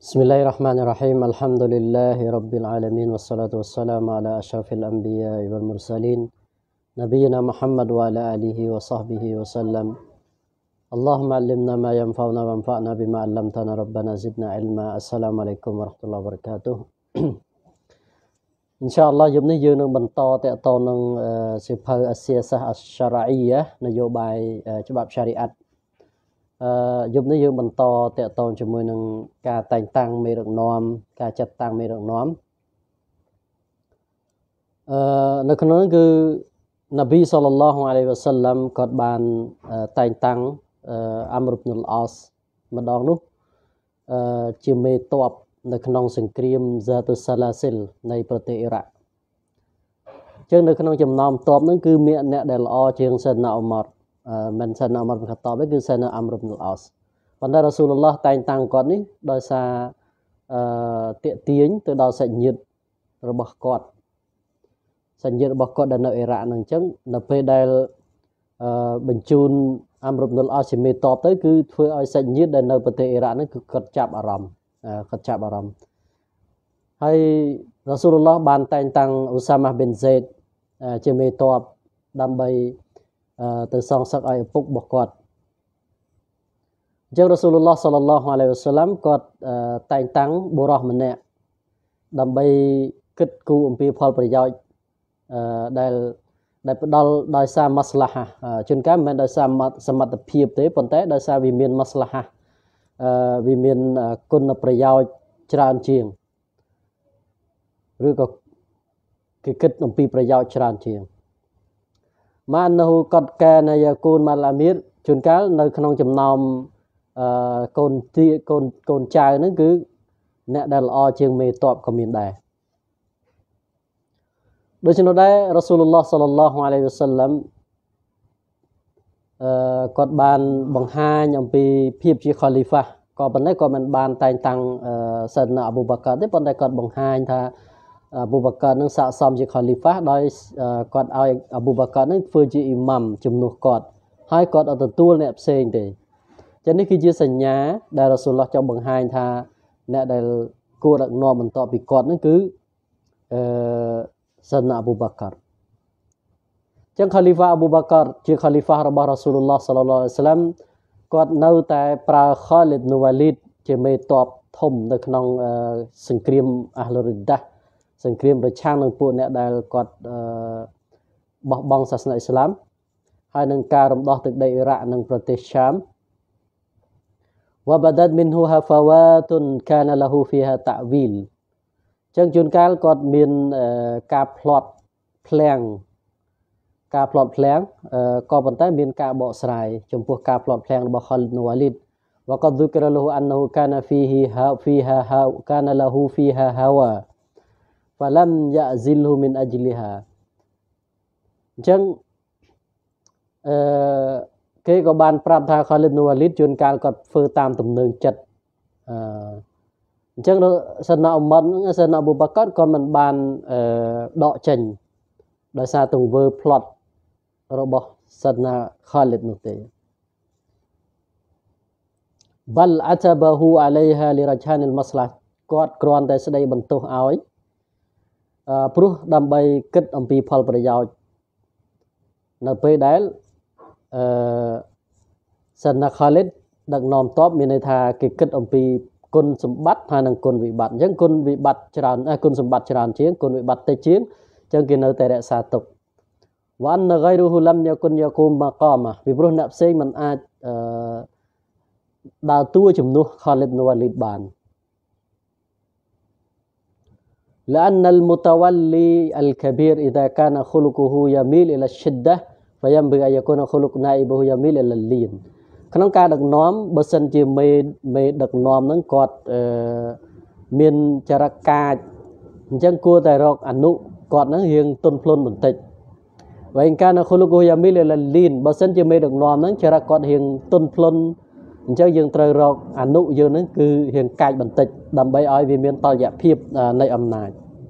بسم الله الرحمن الرحيم الحمد لله رب العالمين والصلاة والسلام على أشرف الأنبياء والمرسلين نبينا محمد وعلى آله وصحبه وسلم اللهم علمنا ما ينفعنا وانفعنا بما علمتنا ربنا زدنا علما السلام عليكم ورحمة الله وبركاته إن شاء الله យប់នេះយើងនឹងបន្តតទៅនឹងសៀវភៅអសិយសាសអស្ចារ្យនយោបាយច្បាប់ឆារីអាត់យប់នេះយើងបន្តតទៅជាមួយនឹងការតែងតាំងមេដឹកនាំការចាត់តាំងមេដឹកនាំនៅក្នុងនោះគឺនប៊ីសល្លឡោះអាឡៃហ៊ីវ៉ាសាឡាំគាត់បានតែងតាំងអាំរុប៊ីនុលអោសម្ដងនោះជាមេទ័ពនៅក្នុងសង្គ្រាមហ្សាតុសាឡាស៊ីលនៃប្រទេសអ៊ីរ៉ាក់ចឹងនៅក្នុងចំណោមទ័ពហ្នឹងគឺមានអ្នកដែលល្អជាងសាយណាអ៊ុម៉ារមិនសាយណាអ៊ុម៉ារប៊ីនខាតបទេគឺសាយណាអាំរុប៊ីនុលអោសប៉ុន្តែរ៉ាស៊ូលឡោះតែងតាំងគាត់នេះដោយសារតាកទាញទៅដល់សាច់ញាតិរបស់គាត់សាច់ញាតិរបស់គាត់ដែលនៅអ៊ីរ៉ាក់ហ្នឹងអញ្ចឹងនៅពេលដែលបញ្ជូនអាំរុប៊ីនុលអោសជាមេទ័ពទៅគឺធ្វើឲ្យសាច់ញាតិដែលនៅប្រទេសអ៊ីរ៉ាក់ហ្នឹងគឺគាត់ចាប់អារម្មណ៍ហើយរ៉ាស៊ូលឡោះបានតែងតាំងអ៊ូសាម៉ាប៊ីនហ្សេដជាមេទ័ពដើម្បីទៅសងសឹកឲ្យឪពុករបស់គាត់អញ្ចឹងរ៉ាស៊ូលឡោះសល្លឡោះអាឡៃហ៊ីវ៉ាសាឡាំគាត់តែងតាំងបុរសម្នាក់ដើម្បីគិតគូរអំពីផលប្រយោជន៍ដែលផ្ដល់ដោយសារម៉ាស្លាហាជួនកាលមិនមែនដោយសារសមត្ថភាពទេប៉ុន្តែដោយសារវាមានម៉ាស្លាហាវាមានគុណប្រយោជន៍ច្រើនជាងឬក៏គេគិតអំពីប្រយោជន៍ច្រើនជាងម៉ានហ៊ូកតកានយ៉ាគូនម៉ាឡាមីរជួនកាលនៅក្នុងចំណោមកូនចៅហ្នឹងគឺអ្នកដែលល្អជាងមេទ័ពក៏មានដែរដូច្នោះដែររ៉ាស៊ូលឡោះសល្លឡោះអាឡៃហ៊ីវ៉ាសាឡាំគាត់បានបង្ហាញអំពីភាពជាខលីហ្វាក៏ប៉ុន្តែគាត់មិនបានតែងតាំងសាយណាអាប៊ូបាកាទេប៉ុន្តែគាត់បង្ហាញថាអាប៊ូបាកានឹងស័ក្តិសមជាខលីហ្វាដោយគាត់ឲ្យអាប៊ូបាកានឹងធ្វើជាអ៊ីម៉ាំជំនួសគាត់ហើយគាត់អត់ទទួលអ្នកផ្សេងទេចឹងនេះគឺជាសញ្ញាដែលរ៉ាស៊ូលឡោះចង់បង្ហាញថាអ្នកដែលគួរដឹកនាំបន្ទាប់ពីគាត់នឹងគឺសាយណាអាប៊ូបាកាចឹងខលីហ្វាអាប៊ូបាកាជាខលីហ្វារបស់រ៉ាស៊ូលឡោះសល្លឡោះអាឡៃហ៊ីវ៉ាសាឡាំគាត់នៅតែប្រើខលីដនូវ៉ាលីដជាមេទ័ពធំនៅក្នុងសង្គ្រាមអាហ្លូរីដាសង្គ្រាមប្រឆាំងនឹងពួកអ្នកដែលគាត់បោះបង់សាសនាអ៊ីស្លាមហើយនឹងការរំដោះទឹកដីអ៊ីរ៉ាក់និងប្រទេសឆាមវ៉ាបាដាតមីនហ៊ូហាហ្វាវ៉ាតុនកានឡហ៊ូហ្វីហាតាវីលចឹងជួនកាលគាត់មានការផ្្លាត់ភ្លាំងក៏ប៉ុន្តែមានការបកស្រាយចំពោះការផ្្លាត់ភ្លាំងរបស់ Khalid ibn Walid វ៉ាកដ ذكر له انه كان كان له فيها هوى فلم يعزله من اجلها អញ្ចឹងគេក៏បានប្រាប់ថា Khalid ibn Walid ជួនកាលគាត់ធ្វើតាមទំនើងចិត្តអញ្ចឹងសាយណាអ៊ុម៉ារសាយណាអ៊ូប៊ូបាកាក៏មិនបានដកចេញដោយសារទង្វើផ្្លាត់របស់សាយណា Khalid នោះទេ بل عتبه عليها لرجحان المصلحة គាត់គ្រាន់តែស្ដីបន្ទោសឲ្យព្រោះដើម្បីគិតអំពីផលប្រយោជន៍នៅពេលដែលសាយណា Khalid ដឹកនាំទ័ពមានន័យថាគេគិតអំពីគុណសម្បត្តិហើយនិងគុណវិបត្តិអញ្ចឹងគុណសម្បត្តិច្រើនជាងគុណវិបត្តិតិចជាងអញ្ចឹងគេនៅតែរក្សាទុកវ៉ាន់ណហ្គៃរូហ៊ូឡាំយ៉ាគុនយ៉ាគូមម៉ាកាម៉ាពីព្រោះអ្នកផ្សេងមិនអាចដើរតួជំនួស Khalid ibn Walid បាន لأن المتولي الكبير إذا كان خلقه يميل إلى الشدة فينبغي أن يكون خلق نائبه يميل إلى اللين ក្នុងការដឹកនាំបើសិនជាមេដឹកនាំហ្នឹងគាត់មានចរិតកាចអញ្ចឹងគួរតែរកអនុគាត់ហ្នឹងរៀងទន់ភ្លន់បន្តិចវិញកាលនៅខុលកូយ៉ាមីលលីនបើសិនជាមេដឹកនាំហ្នឹងចរិតគាត់រៀងទន់ភ្លន់អញ្ចឹងយើងត្រូវរកអនុយើងហ្នឹងគឺរៀងកាចបន្តិចដើម្បីឲ្យវាមានតុល្យភាពនៃអំណាច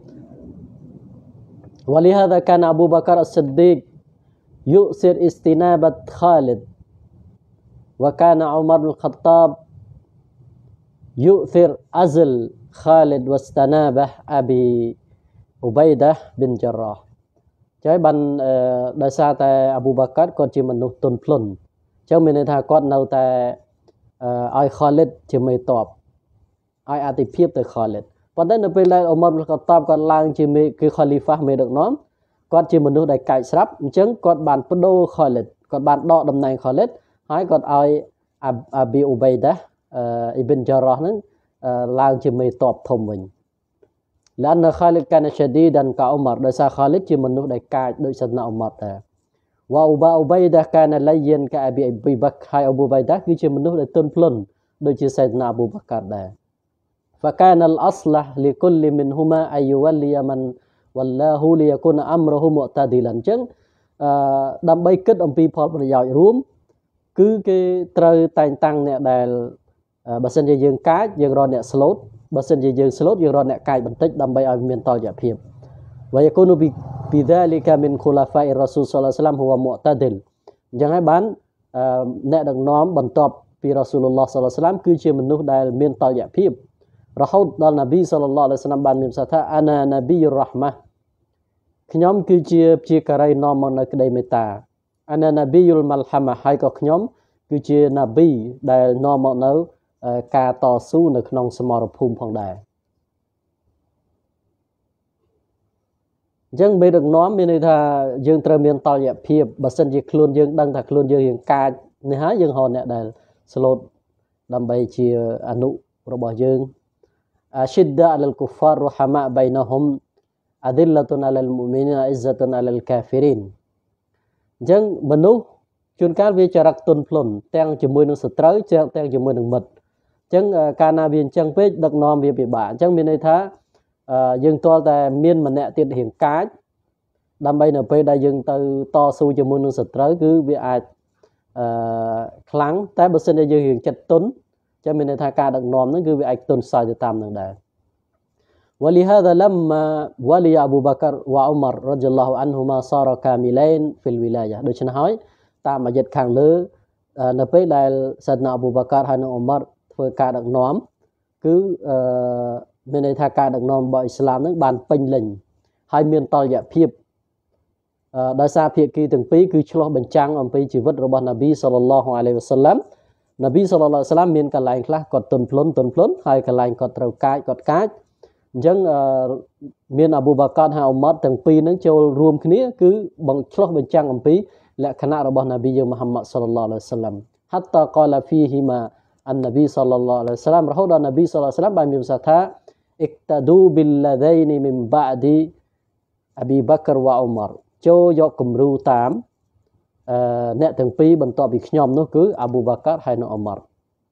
ولهذا كان أبو بكر الصديق يؤثر استنابة خالد وكان عمر بن الخطاب يؤثر أزل خالد واستنابه أبي عبيدة بن جراح ចឹងបានដោយសារតែអាប៊ូបាកាត់គាត់ជាមនុស្សទន់ភ្លន់ចឹងមានន័យថាគាត់នៅតែឲ្យខាលិតជាមេតបឲ្យអតិភិបទៅខាលិតប៉ុន្តែនៅពេលដែលអ៊ុមរអ៊ុលខត្តាបគាត់ឡើងជាមេគឺខលីហ្វាមេដឹកនាំគាត់ជាមនុស្សដែលកាចស្រាប់អញ្ចឹងគាត់បានបដូរខាលិតគាត់បានដកតំណែងខាលិតហើយគាត់ឲ្យអាប៊ីអ៊ូបៃដាអ៊ីប៊ិនចារ៉ាស់ហ្នឹងឡើងជាមេតបធំវិញ لأن خالد كان شديدا كعمر ដោយសារ خالد ជាមនុស្សដែលកាចដូចសណាអ៊ុមរដែរ وأبو عبيدة كان لين كأبي بكر ហើយ أبو عبيدة គឺជាមនុស្សដែលទន់ភ្លន់ដូចជា سيدنا أبو بكر ដែរ فكان الأصلح لكل منهما أن يولي من والله ليكون أمره معتدلا អញ្ចឹងដើម្បីគិតអំពីផលប្រយោជន៍រួមគឺគេត្រូវតែងតាំងអ្នកដែលបើសិនជាយើងកាចយើងរកអ្នកស្លូតបើសិនជាយើងស្លូតយើងរកអ្នកកាចបន្តិចដើម្បីឲ្យមានតុល្យភាព ويكون بذلك من خلفاء الرسول صلى الله عليه وسلم هو معتدل អញ្ចឹងហើយបានអ្នកដឹកនាំបន្ទាប់ពីរ៉ាស៊ូលឡោះសល្លឡោះអាឡៃហ៊ីវសឡាមគឺជាមនុស្សដែលមានតុល្យភាពរហូតដល់នប៊ីសល្លឡោះអាឡៃហ៊ីវសឡាមបានមានប្រសាសន៍ថាអាណានប៊ីរ៉ាហ្មាខ្ញុំគឺជាព្យាការីនាំមកនៅក្តីមេត្តាអាណានប៊ីយុលម៉ាល់ហាម៉ាហើយក៏ខ្ញុំគឺជានប៊ីដែលនាំមកនៅការតស៊ូនៅក្នុងសមរភូមិផងដែរអញ្ចឹងមេដឹកនាំមានន័យថាយើងត្រូវមានតុល្យភាពបើសិនជាខ្លួនយើងដឹងថាខ្លួនយើងរៀងកាចនេះហើយយើងហៅអ្នកដែលស្លូតដើម្បីជាអនុរបស់យើង أشداء على الكفار رحماء بينهم أذلة على المؤمنين عزة على الكافرين អញ្ចឹងមនុស្សជួនកាលវាចរិតទន់ភ្លន់ទាំងជាមួយនឹងសត្រូវទាំងជាមួយនឹងមិត្តអញ្ចឹងកាលណាវាអញ្ចឹងពេកដឹកនាំវាពិបាកអញ្ចឹងមានន័យថាយើងទាល់តែមានម្នាក់ទៀតរៀងកាចដើម្បីនៅពេលដែលយើងទៅតស៊ូជាមួយនឹងសត្រូវគឺវាអាចខ្លាំងតែបើសិនជាយើងរៀងចិត្តទន់ចាំមានន័យថាការដឹកនាំហ្នឹងគឺវាអាចទន់ខ្សោយទៅតាមនឹងដែរ ولهذا لما ولي أبو بكر وعمر رضي الله عنهما صار كاملين في الولاية ដូច្នេះហើយតាមអាយតខាងលើនៅពេលដែលសាដណាអ៊ូប៊ូបាការហើយនិងអ៊ុមរធ្វើការដឹកនាំគឺមានន័យថាការដឹកនាំរបស់អ៊ីស្លាមនឹងបានពេញលេញហើយមានតុល្យភាពដោយសារភាគីទាំងពីរគឺឆ្លោះបញ្ចាំងអំពីជីវិតរបស់នប៊ីសល្លឡោះអាឡៃហ៊ីវសល្លាមនប៊ីសល្លឡោះអាឡៃហ៊ីវសល្លាមមានកន្លែងខ្លះគាត់ទន់ភ្លន់ហើយកន្លែងគាត់ត្រូវកាចគាត់កាចអញ្ចឹងមានអាប៊ូបាការហើយអ៊ុមរទាំងពីរនឹងចូលរួមគ្នាគឺបង្ឆ្លោះបញ្ចាំងអំពីលក្ខណៈរបស់នប៊ីយើងមូហាម៉ាត់សល្លឡោះអាឡៃហ៊ីវសល្លាម حتى قال فيهما النبي صلى الله عليه وسلم រហូតដល់នប៊ីសល្លឡោះអាឡៃហ៊ីវសល្លាមបានមានប្រសាសន៍ថា اقتدوا بالذين من بعد أبي بكر وعمر ចូលយកគំរូតាមអ្នកទាំងពីរបន្ទាប់ពីខ្ញុំនោះគឺអាប៊ូបាការហើយនិងអ៊ុមរ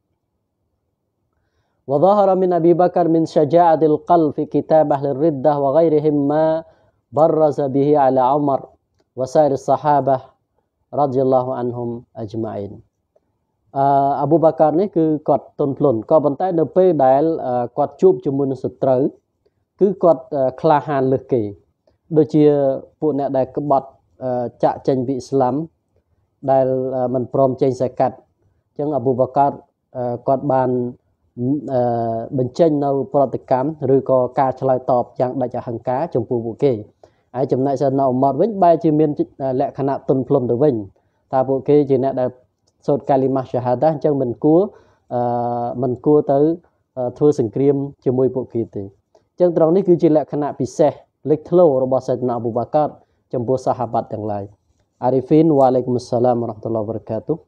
وظهر من أبي بكر من شجاعة القلب في كتاب أهل الردة وغيرهم ما برز به على عمر وسائر الصحابة رضي الله عنهم أجمعين អាប៊ូបាការនេះគឺគាត់ទន់ភ្លន់ក៏ប៉ុន្តែនៅពេលដែលគាត់ជួបជាមួយនឹងសត្រូវគឺគាត់ក្លាហានលើសគេដូចជាពួកអ្នកដែលក្បត់ចាក់ចេញពីអ៊ីស្លាមដែលមិនព្រមចេញសកាត់អញ្ចឹងអាប៊ូបាការគាត់បានបញ្ចេញនៅប្រតិកម្មឬក៏ការឆ្លើយតបយ៉ាងដាច់អហង្ការចំពោះពួកគេហើយចំណែកសាដណាអ៊ុមរវិញបែរជាមានលក្ខណៈទន់ភ្លន់ទៅវិញថាពួកគេជាអ្នកដែលសូត្រកាលីម៉ាសាហាដាអញ្ចឹងមិនគួរទៅធ្វើសង្គ្រាមជាមួយពួកគេទេអញ្ចឹងត្រង់នេះគឺជាលក្ខណៈពិសេសលេចធ្លោរបស់សាដណាអ៊ូបាការចំពោះសាហាបាត់ទាំងឡាយអារីហ្វីនវ៉ាអាឡៃគុំសាឡាមវ៉ារ៉ាហ្មាតុលឡាហ៊ីវ៉ាបារកាតុហ៍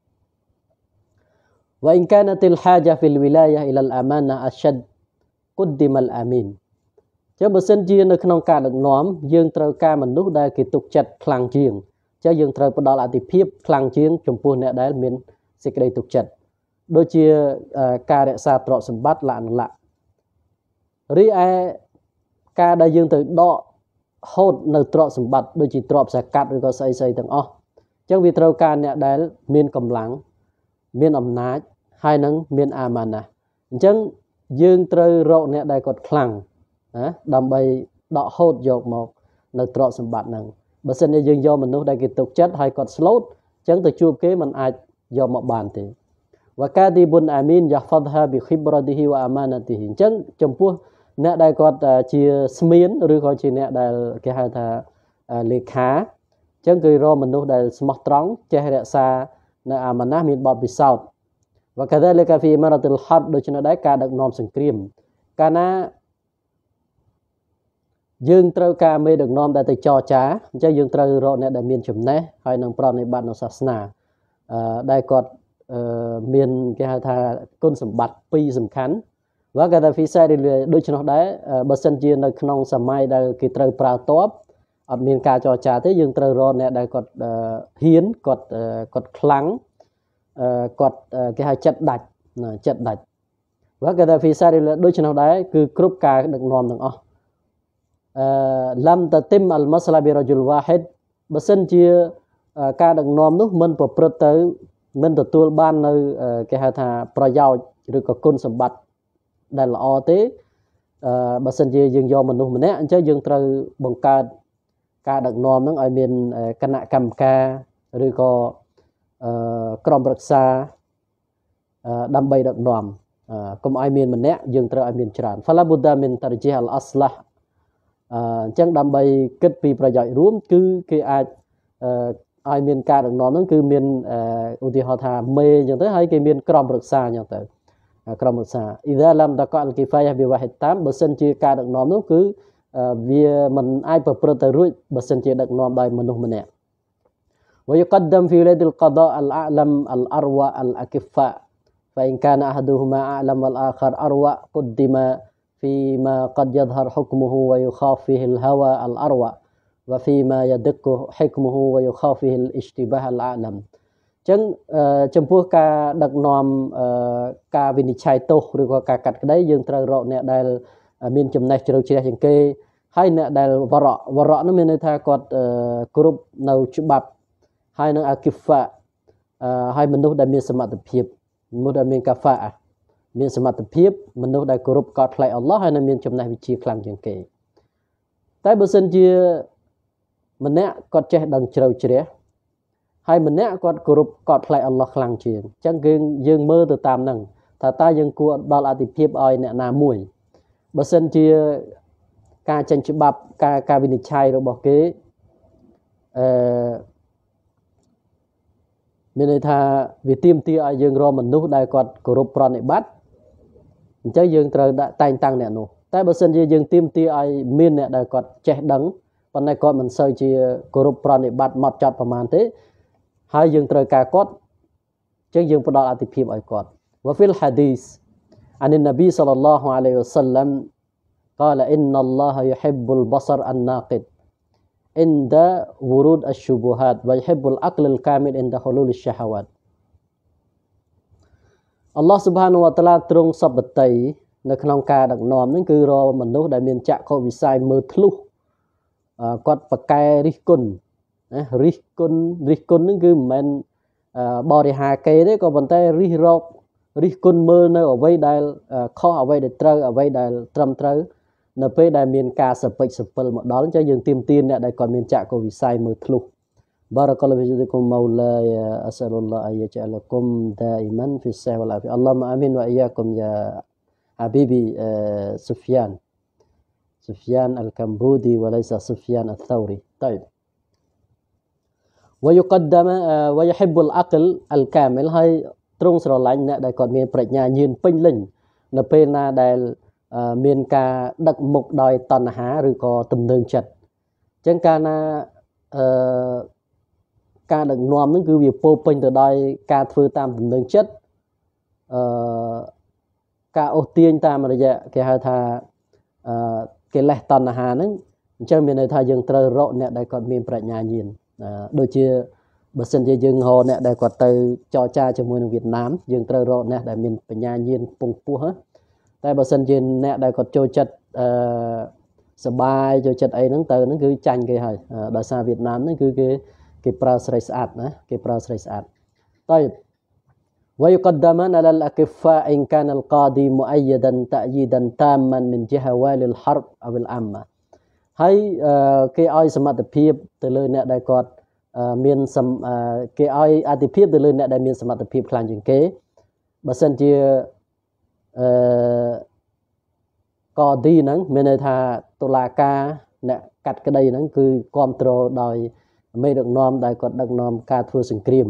وإن كانت الحاجة في الولاية إلى الأمانة أشد قدم الأمين ចឹងបើសិនជានៅក្នុងការដឹកនាំយើងត្រូវការមនុស្សដែលគេទុកចិត្តខ្លាំងជាងចឹងយើងត្រូវផ្ដល់អាទិភាពខ្លាំងជាងចំពោះអ្នកដែលមានសេចក្តីទុកចិត្តដូចជាការរក្សាទ្រព្យសម្បត្តិលក្ខណៈរីឯការដែលយើងទៅដកហូតនៅទ្រព្យសម្បត្តិដូចជាទ្រព្យសកាត់ឬក៏ស្អីទាំងអស់ចឹងវាត្រូវការអ្នកដែលមានកម្លាំងមានអំណាចហើយនឹងមានអាម៉ាណាអញ្ចឹងយើងត្រូវរកអ្នកដែលគាត់ខ្លាំងណាដើម្បីដកហូតយកមកនៅទ្រព្យសម្បត្តិហ្នឹងបើសិនជាយើងយកមនុស្សដែលគេទុកចិត្តហើយគាត់ស្លូតអញ្ចឹងទៅជួបគេមិនអាចយកមកបានទេ وكاتب أمين يحفظها بخبرته وأمانته អញ្ចឹងចំពោះអ្នកដែលគាត់ជាស្មៀនឬក៏ជាអ្នកដែលគេហៅថាលេខាអញ្ចឹងគឺរកមនុស្សដែលស្មោះត្រង់ចេះរក្សានៅអាម៉ាណាស់មានបទពិសោធន៍ وكذلك في إمارة الحرب ដូច្នេះដែរការដឹកនាំសង្គ្រាមកាលណាយើងត្រូវការមេដឹកនាំដែលទៅចរចាអញ្ចឹងយើងត្រូវរកអ្នកដែលមានចំណេះហើយនឹងប្រតិបត្តិនៅសាសនាដែលគាត់មានគេហៅថាគុណសម្បត្តិពីរសំខាន់và cái đó phi sai thì đôi chân nó đấy bớt sân chia nơi trong sớm mai đây cái trời prao top ở miền ca cho trà thế dương trời ron này đây còn hiến còn kháng còn cái hai chất đạch và cái đó phi sai thì đôi chân nó đấy cứ group ca được ngon được làm ta tim al masala bi rajul wahid bớt sân chia ca được ngon lúc mình bật bật tới mình tự tuôn ban nơi cái hai thà prao rồi có côn sầm bátដែលល្អទេបើសិនជាយើងយកមនុស្សម្នាក់អញ្ចឹងយើងត្រូវបង្កើតការដឹកនាំហ្នឹងឲ្យមានគណៈកម្មការឬក៏ក្រុមប្រឹក្សាដើម្បីដឹកនាំកុំឲ្យមានម្នាក់យើងត្រូវឲ្យមានច្រើន Fala Buddha min tarjih al aslah អញ្ចឹងដើម្បីគិតពីប្រយោជន៍រួមគឺគេអាចឲ្យមានការដឹកនាំហ្នឹងគឺមានឧទាហរណ៍ថាមេអញ្ចឹងទៅហើយគេមានក្រុមប្រឹក្សាអញ្ចឹងទៅក្រុមប្រឹក្សា إذا لم تقع الكفاية بواحد تام បើសិនជាការដឹកនាំនោះគឺវាមិនអាចប្រព្រឹត្តទៅរួចបើសិនជាដឹកនាំដោយមនុស្សម្នាក់ ويقدم في ولاد القضاء الأعلم الأروع الأكفاء فإن كان أحدهما أعلم والآخر أروع قدم فيما قد يظهر حكمه ويخاف فيه الهوى الأروع وفيما يدق حكمه ويخاف فيه الاشتباه الأعلم ចឹងចំពោះការដឹកនាំការវិនិច្ឆ័យទោសឬក៏ការកាត់ក្តីយើងត្រូវរកអ្នកដែលមានចំណេះជ្រៅជ្រះជាងគេហើយអ្នកដែលវរៈនោះមានន័យថាគាត់គ្រប់នៅច្បាប់ហើយនឹងអាគីហ្វាហើយមនុស្សដែលមានសមត្ថភាពមនុស្សដែលមានកាហ្វាមានសមត្ថភាពមនុស្សដែលគោរពកោតខ្លាចអល់ឡោះហើយនឹងមានចំណេះវិជ្ជាខ្លាំងជាងគេតែបើសិនជាម្នាក់គាត់ចេះដឹងជ្រៅជ្រះហើយម្នាក់គាត់គោរពកោតខ្លាចអល់ឡោះខ្លាំងជាងអញ្ចឹងយើងមើលទៅតាមហ្នឹងថាតើយើងគួរដល់អធិភាពឲ្យអ្នកណាមួយបើសិនជាការចេញច្បាប់ការវិនិច្ឆ័យរបស់គេមានន័យថាវាទាមទារឲ្យយើងរកមនុស្សដែលគាត់គោរពប្រណិប័តអញ្ចឹងយើងត្រូវតែងតាំងអ្នកនោះតែបើសិនជាយើងទាមទារឲ្យមានអ្នកដែលគាត់ចេះដឹងប៉ុន្តែគាត់មិនសូវជាគោរពប្រណិប័តមកចត់ប្រមាណទេហើយយើងត្រូវការគាត់អញ្ចឹងយើងផ្ដល់អធិភាពឲ្យគាត់ وفي الحديث عن النبي صلى الله عليه وسلم قال إن الله يحب البصر الناقد عند ورود الشبهات ويحب العقل الكامل عند حلول الشهوات Allah Subhanahu wa Ta'ala ទ្រង់សពតិនៅក្នុងការដឹកនាំហ្នឹងគឺរកមនុស្សដែលមានចក្ខុវិស័យមើលធ្លុះគាត់ប្រកែរិះគន់ណារិះគន់ហ្នឹងគឺមិនមែនបរិហាគេទេក៏ប៉ុន្តែរិះគន់មើលនៅអ្វីដែលខុសអ្វីដែលត្រូវអ្វីដែលត្រឹមត្រូវនៅពេលដែលមានការសពេចសពិលមកដល់អញ្ចឹងយើងទាមទារអ្នកដែលគាត់មានចក្ខុវិស័យមើលធ្លុះ Barakallahu fiikum maulay as'alullah an yaj'alakum da'iman fi as-sihhati wal 'afiyah Allahumma amin wa iyyakum ya habibi Sufyan al-Kambudi wa laysa Sufyan al-Thawri طيب ويقدم ويحب العقل الكامل ហើយទ្រង់ស្រឡាញ់អ្នកដែលគាត់មានប្រាជ្ញាញៀនពេញលេញនៅពេលណាដែលមានការដឹកមុខដោយតណ្ហាឬក៏ទំនើងចិត្តអញ្ចឹងកាលណាការដឹកនាំហ្នឹងគឺវាពោពេញទៅដោយការធ្វើតាមទំនើងចិត្តការអូសទាញតាមរយៈគេហៅថាកិលេសតណ្ហាហ្នឹងអញ្ចឹងមានន័យថាយើងត្រូវរកអ្នកដែលគាត់មានប្រាជ្ញាញៀនដូចជាបើសិនជាយើងរកអ្នកដែលគាត់ទៅចរចាជាមួយនឹងវៀតណាមយើងត្រូវរកអ្នកដែលមានបញ្ញាញៀនពងពោះតែបើសិនជាអ្នកដែលគាត់ចូលចិត្តសបាយចូលចិត្តអីហ្នឹងទៅហ្នឹងគឺចាញ់គេហើយដោយសារវៀតណាមហ្នឹងគឺគេប្រើស្រីស្អាតណាគេប្រើស្រីស្អាតតើ ويقدمان على الأكفاء إن كان القاضي مؤيدا تأييدا تاما من جهة والي الحرب أو العامة ហើយគេឲ្យសមត្ថភាពទៅលើអ្នកដែលគាត់មានគេឲ្យអធិភាពទៅលើអ្នកដែលមានសមត្ថភាពខ្លាំងជាងគេបើសិនជាកឌីហ្នឹងមានន័យថាតុលាការអ្នកកាត់ក្តីហ្នឹងគឺគ្រប់គ្រងដោយមេដឹកនាំដែលគាត់ដឹកនាំការធ្វើសង្គ្រាម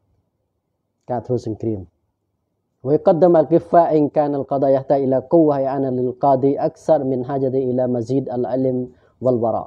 ويقدم الكفاء إن كان القضاء يحتاج إلى قوة أن للقاضي أكثر من حاجة إلى مزيد العلم والوراء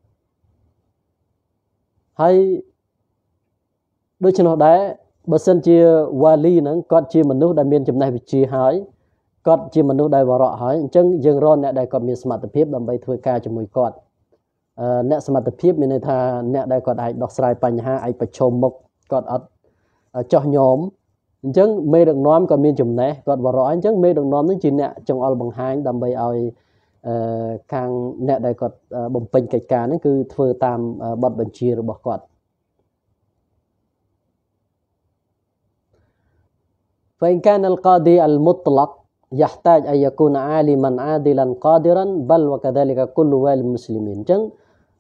ហើយដូច្នោះដែរបើសិនជាវ៉ាលីហ្នឹងគាត់ជាមនុស្សដែលមានចំណេះវិជ្ជាហើយគាត់ជាមនុស្សដែលវរៈហើយអញ្ចឹងយើងរកអ្នកដែលគាត់មានសមត្ថភាពដើម្បីធ្វើការជាមួយគាត់អ្នកសមត្ថភាពមានន័យថាអ្នកដែលគាត់អាចដោះស្រាយបញ្ហាអាចប្រឈមមុខគាត់អត់ចោះញោមអញ្ចឹងមេដឹកនាំគាត់មានចំណេះគាត់វរៈអញ្ចឹងមេដឹកនាំនេះជាអ្នកចង្អុលបង្ហាញដើម្បីឲ្យខាងអ្នកដែលគាត់បំពេញកិច្ចការហ្នឹងគឺធ្វើតាមបទបញ្ជារបស់គាត់ فإن كان القاضي المطلق يحتاج أن يكون عالما عادلا قادرا بل وكذلك كل والي المسلمين អញ្ចឹង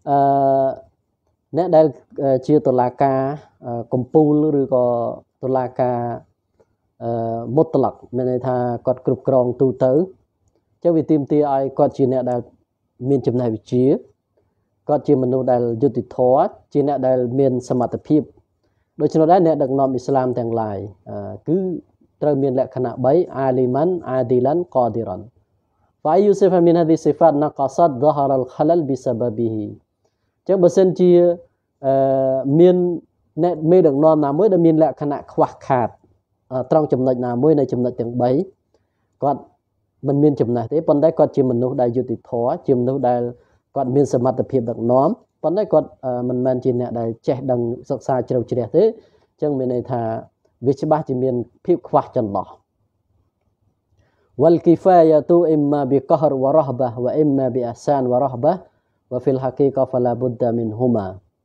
អ្នកដែលជាតុលាការកំពូលឬក៏តុលាការមុតឡកមានន័យថាគាត់គ្រប់គ្រងទូទៅអញ្ចឹងវាទាមទារឲ្យគាត់ជាអ្នកដែលមានចំណេះវិជ្ជាគាត់ជាមនុស្សដែលយុត្តិធម៌ជាអ្នកដែលមានសមត្ថភាពដូច្នោះដែរអ្នកដឹកនាំអ៊ីស្លាមទាំងឡាយគឺត្រូវមានលក្ខណៈ3 عالما عادلا قادرا فأي صفة من هذه الصفات نقصت ظهر الخلل بسببه អញ្ចឹងបើសិនជាមានអ្នកមេដឹកនាំណាមួយដែលមានលក្ខណៈខ្វះខាតត្រង់ចំណុចណាមួយនៃចំណុចទាំង3គាត់មិនមានចំណេះទេប៉ុន្តែគាត់ជាមនុស្សដែលយុត្តិធម៌ជាមនុស្សដែលគាត់មានសមត្ថភាពដឹកនាំប៉ុន្តែគាត់មិនមែនជាអ្នកដែលចេះដឹងសិក្សាជ្រៅជ្រះទេអញ្ចឹងមានន័យថាវាច្បាស់ជាមានភាពខ្វះចន្លោះ والكفاية إما بقهر ورهبة وإما بإحسان ورهبة وفي الحقيقة فلا بد منهما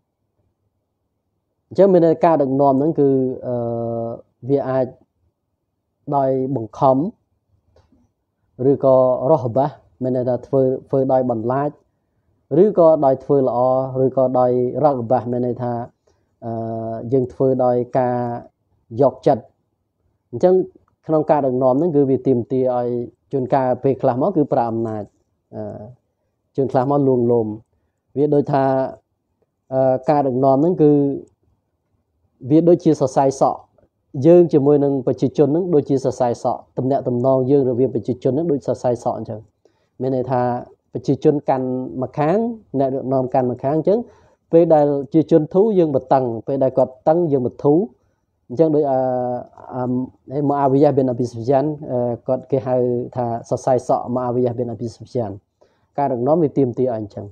អញ្ចឹងមានន័យការដឹកនាំហ្នឹងគឺវាអាចដោយបង្ខំឬក៏រស់បាសមានន័យថាធ្វើដោយបន្លាចឬក៏ដោយធ្វើល្អឬក៏ដោយរកបាសមានន័យថាយើងធ្វើដោយការយកចិត្តអញ្ចឹងក្នុងការដឹកនាំហ្នឹងគឺវាទាមទារឲ្យជួនកាលពេលខ្លះមកគឺប្រើអំណាចជួនខ្លះមកលួងលោមវាដូចថាការដឹកនាំហ្នឹងគឺវាដូចជាសរសៃសក់យើងជាមួយនឹងប្រជាជនហ្នឹងដូចជាសរសៃសក់តំណាក់តំណងយើងរវាងប្រជាជនហ្នឹងដូចសរសៃសក់អញ្ចឹងមានន័យថាប្រជាជនកាន់ម្ខាងអ្នកដឹកនាំកាន់ម្ខាងអញ្ចឹងពេលដែលជាជនធូរយើងបតឹងពេលដែលគាត់តឹងយើងបធូរអញ្ចឹងដូចម៉ាអាវីយ៉ាប៊ីនអាប៊ីស៊ូហ្យានគាត់គេហៅថាសរសៃសក់ម៉ាអាវីយ៉ាប៊ីនអាប៊ីស៊ូហ្យានការដឹកនាំវាទាមទារអញ្ចឹង